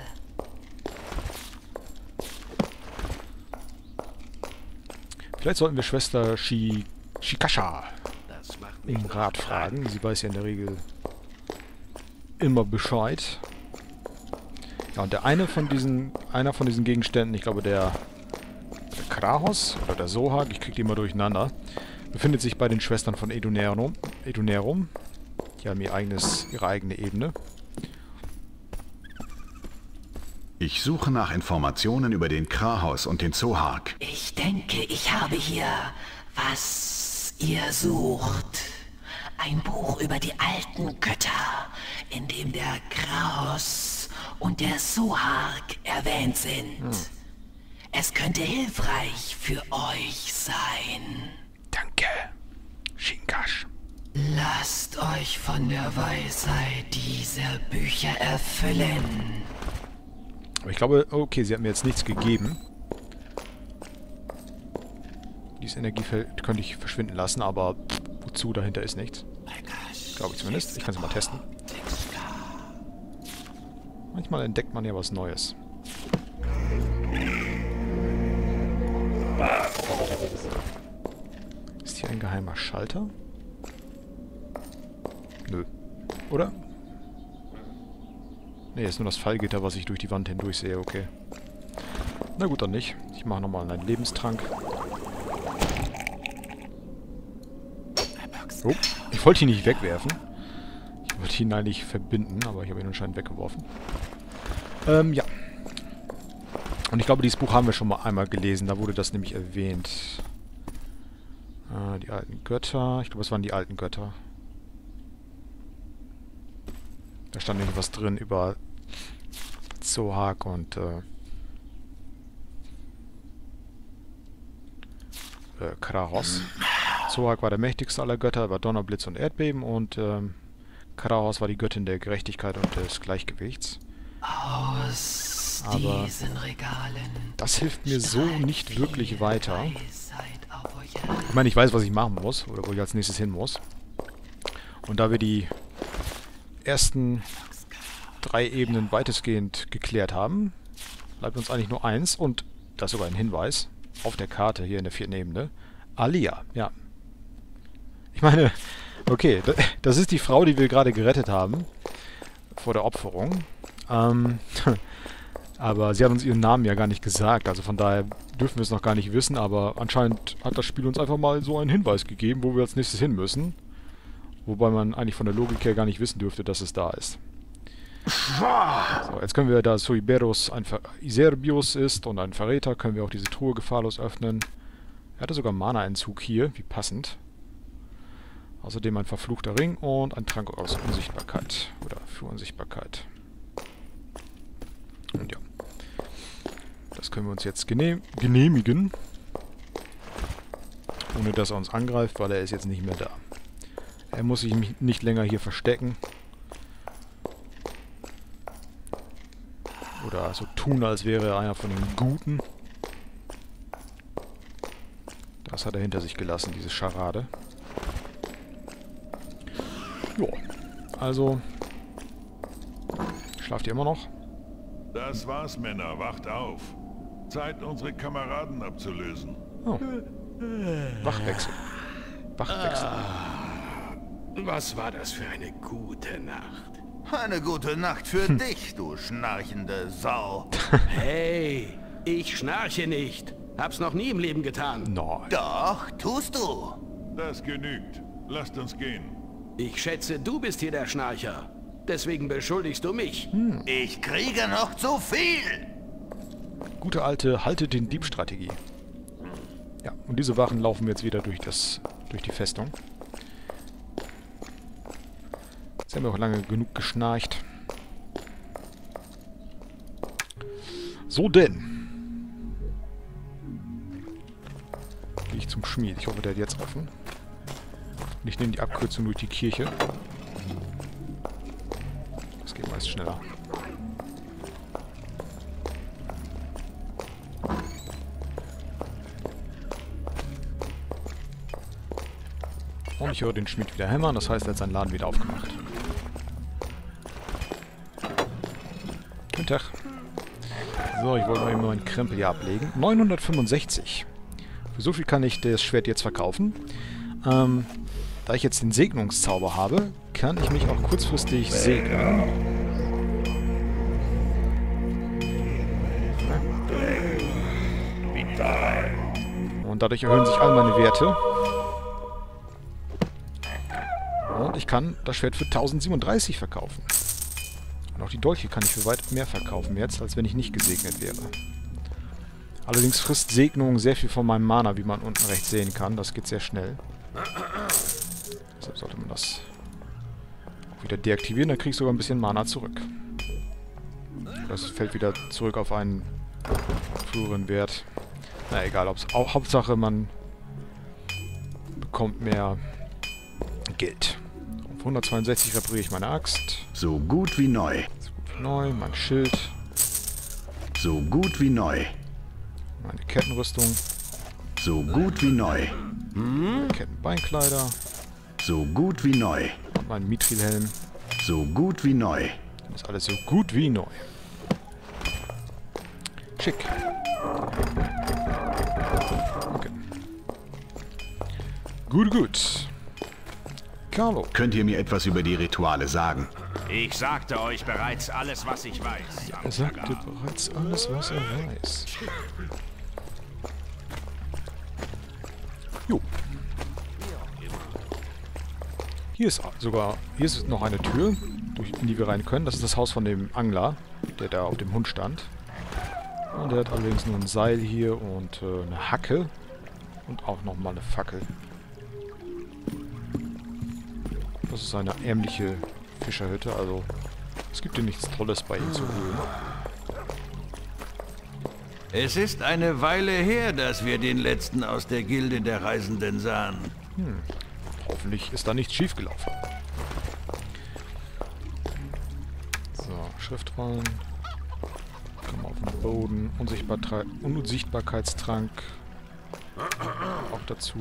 Vielleicht sollten wir Schwester Shi Shikasha um Rat fragen. Sie weiß ja in der Regel immer Bescheid. Ja, und der eine von diesen, einer von diesen Gegenständen, ich glaube der, der Krahos oder der Zohar, ich kriege die immer durcheinander, befindet sich bei den Schwestern von Edonerum. Edonerum. Die haben ihr eigenes, ihre eigene Ebene. Ich suche nach Informationen über den Krahos und den Zohar. Ich denke, ich habe hier, was ihr sucht. Ein Buch über die alten Götter, in dem der Krahos und der Zohar erwähnt sind. Hm. Es könnte hilfreich für euch sein. Danke, Shinkash. Lasst euch von der Weisheit dieser Bücher erfüllen. Aber ich glaube, okay, sie hat mir jetzt nichts gegeben. Dieses Energiefeld könnte ich verschwinden lassen, aber wozu, dahinter ist nichts. Glaube ich zumindest. Ich kann es mal testen. Manchmal entdeckt man ja was Neues. Ist hier ein geheimer Schalter? Nö. Oder? Ne, ist nur das Fallgitter, was ich durch die Wand hindurch sehe. Okay. Na gut, dann nicht. Ich mache nochmal einen Lebenstrank. Oh, ich wollte ihn nicht wegwerfen. Ich wollte ihn eigentlich verbinden, aber ich habe ihn anscheinend weggeworfen. Ähm, ja. Und ich glaube, dieses Buch haben wir schon mal einmal gelesen. Da wurde das nämlich erwähnt. Äh, die alten Götter. Ich glaube, es waren die alten Götter. Da stand nämlich was drin über Zohar und äh, äh, Krahos. Zohar war der mächtigste aller Götter, war Donner, Blitz und Erdbeben und ähm, Krahos war die Göttin der Gerechtigkeit und des Gleichgewichts. Aus Aber diesen Regalen das hilft mir so nicht wirklich weiter. Ich meine, ich weiß, was ich machen muss oder wo ich als nächstes hin muss. Und da wir die ersten drei Ebenen weitestgehend geklärt haben, bleibt uns eigentlich nur eins und das ist sogar ein Hinweis auf der Karte hier in der vierten Ebene. Alia, ja. Ich meine, okay, das ist die Frau, die wir gerade gerettet haben vor der Opferung. Ähm, aber sie hat uns ihren Namen ja gar nicht gesagt, also von daher dürfen wir es noch gar nicht wissen, aber anscheinend hat das Spiel uns einfach mal so einen Hinweis gegeben, wo wir als nächstes hin müssen. Wobei man eigentlich von der Logik her gar nicht wissen dürfte, dass es da ist. So, jetzt können wir, da Suiberos ein Ver Iserbios ist und ein Verräter, können wir auch diese Truhe gefahrlos öffnen. Er hatte sogar Mana-Entzug hier, wie passend. Außerdem ein verfluchter Ring und ein Trank aus Unsichtbarkeit. Oder für Unsichtbarkeit. Und ja. Das können wir uns jetzt genehm genehmigen. Ohne dass er uns angreift, weil er ist jetzt nicht mehr da. Er muss sich nicht länger hier verstecken. Oder so tun, als wäre er einer von den Guten. Das hat er hinter sich gelassen, diese Scharade. Jo, also... Schlaft ihr immer noch? Das war's, Männer. Wacht auf. Zeit, unsere Kameraden abzulösen. Oh. Wachwechsel. Wachwechsel. Ah, was war das für eine gute Nacht? Eine gute Nacht für dich, du schnarchende Sau. Hey, ich schnarche nicht. Hab's noch nie im Leben getan. Nein. Doch, tust du. Das genügt. Lasst uns gehen. Ich schätze, du bist hier der Schnarcher. Deswegen beschuldigst du mich. Hm. Ich kriege noch zu viel. Gute alte Haltet den Dieb-Strategie. Ja, und diese Wachen laufen jetzt wieder durch das, durch die Festung. Jetzt haben wir auch lange genug geschnarcht. So denn. Gehe ich zum Schmied. Ich hoffe, der hat jetzt offen. Und ich nehme die Abkürzung durch die Kirche. Das geht meist schneller. Und ich höre den Schmied wieder hämmern, das heißt, er hat seinen Laden wieder aufgemacht. Guten Tag. So, ich wollte mal eben meinen Krempel hier ablegen. neunhundertfünfundsechzig. Für so viel kann ich das Schwert jetzt verkaufen. Ähm, da ich jetzt den Segnungszauber habe, kann ich mich auch kurzfristig segnen. Und dadurch erhöhen sich all meine Werte. Und ich kann das Schwert für tausendsiebenunddreißig verkaufen. Und auch die Dolche kann ich für weit mehr verkaufen jetzt, als wenn ich nicht gesegnet wäre. Allerdings frisst Segnung sehr viel von meinem Mana, wie man unten rechts sehen kann. Das geht sehr schnell. Deshalb sollte man das auch wieder deaktivieren, dann kriege ich sogar ein bisschen Mana zurück. Das fällt wieder zurück auf einen früheren Wert. Na egal, ob's, auch, Hauptsache man bekommt mehr Geld. Auf hundertzweiundsechzig repariere ich meine Axt. So gut wie neu. So gut wie neu, mein Schild. So gut wie neu. Meine Kettenrüstung. So gut wie neu. Hm? Kettenbeinkleider. So gut wie neu. Und mein Mithrilhelm. So gut wie neu. Das ist alles so gut wie neu. Schick. Okay. Gut, gut. Carlo. Könnt ihr mir etwas über die Rituale sagen? Ich sagte euch bereits alles, was ich weiß. Er sagte bereits alles, was er weiß. Jo. Hier ist sogar, hier ist noch eine Tür, durch, in die wir rein können. Das ist das Haus von dem Angler, der da auf dem Hund stand. Und der hat allerdings nur ein Seil hier und äh, eine Hacke. Und auch nochmal eine Fackel. Das ist eine ärmliche Fischerhütte, also es gibt hier nichts Tolles bei ihm zu holen. Es ist eine Weile her, dass wir den letzten aus der Gilde der Reisenden sahen. Hm. Hoffentlich ist da nichts schiefgelaufen. So, Schriftrollen. Kommen auf den Boden. Unsichtbarkeit, Unsichtbarkeitstrank. Auch dazu.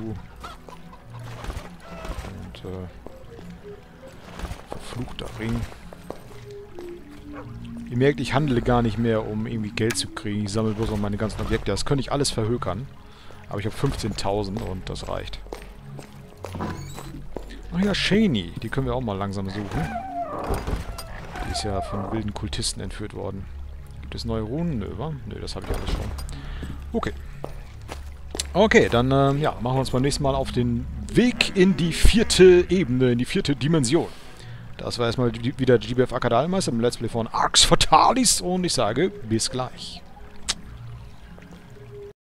Und äh, verfluchter Ring. Ihr merkt, ich handle gar nicht mehr, um irgendwie Geld zu kriegen. Ich sammle bloß noch meine ganzen Objekte. Das könnte ich alles verhökern. Aber ich habe fünfzehntausend und das reicht. Ach ja, Shani. Die können wir auch mal langsam suchen. Die ist ja von wilden Kultisten entführt worden. Gibt es neue Runen? Nö, wa? Nö, das habe ich alles schon. Okay. Okay, dann ähm, ja, machen wir uns beim nächsten Mal auf den Weg in die vierte Ebene, in die vierte Dimension. Das war erstmal wieder G B F Akadalmeister im Let's Play von Arx Fatalis und ich sage bis gleich.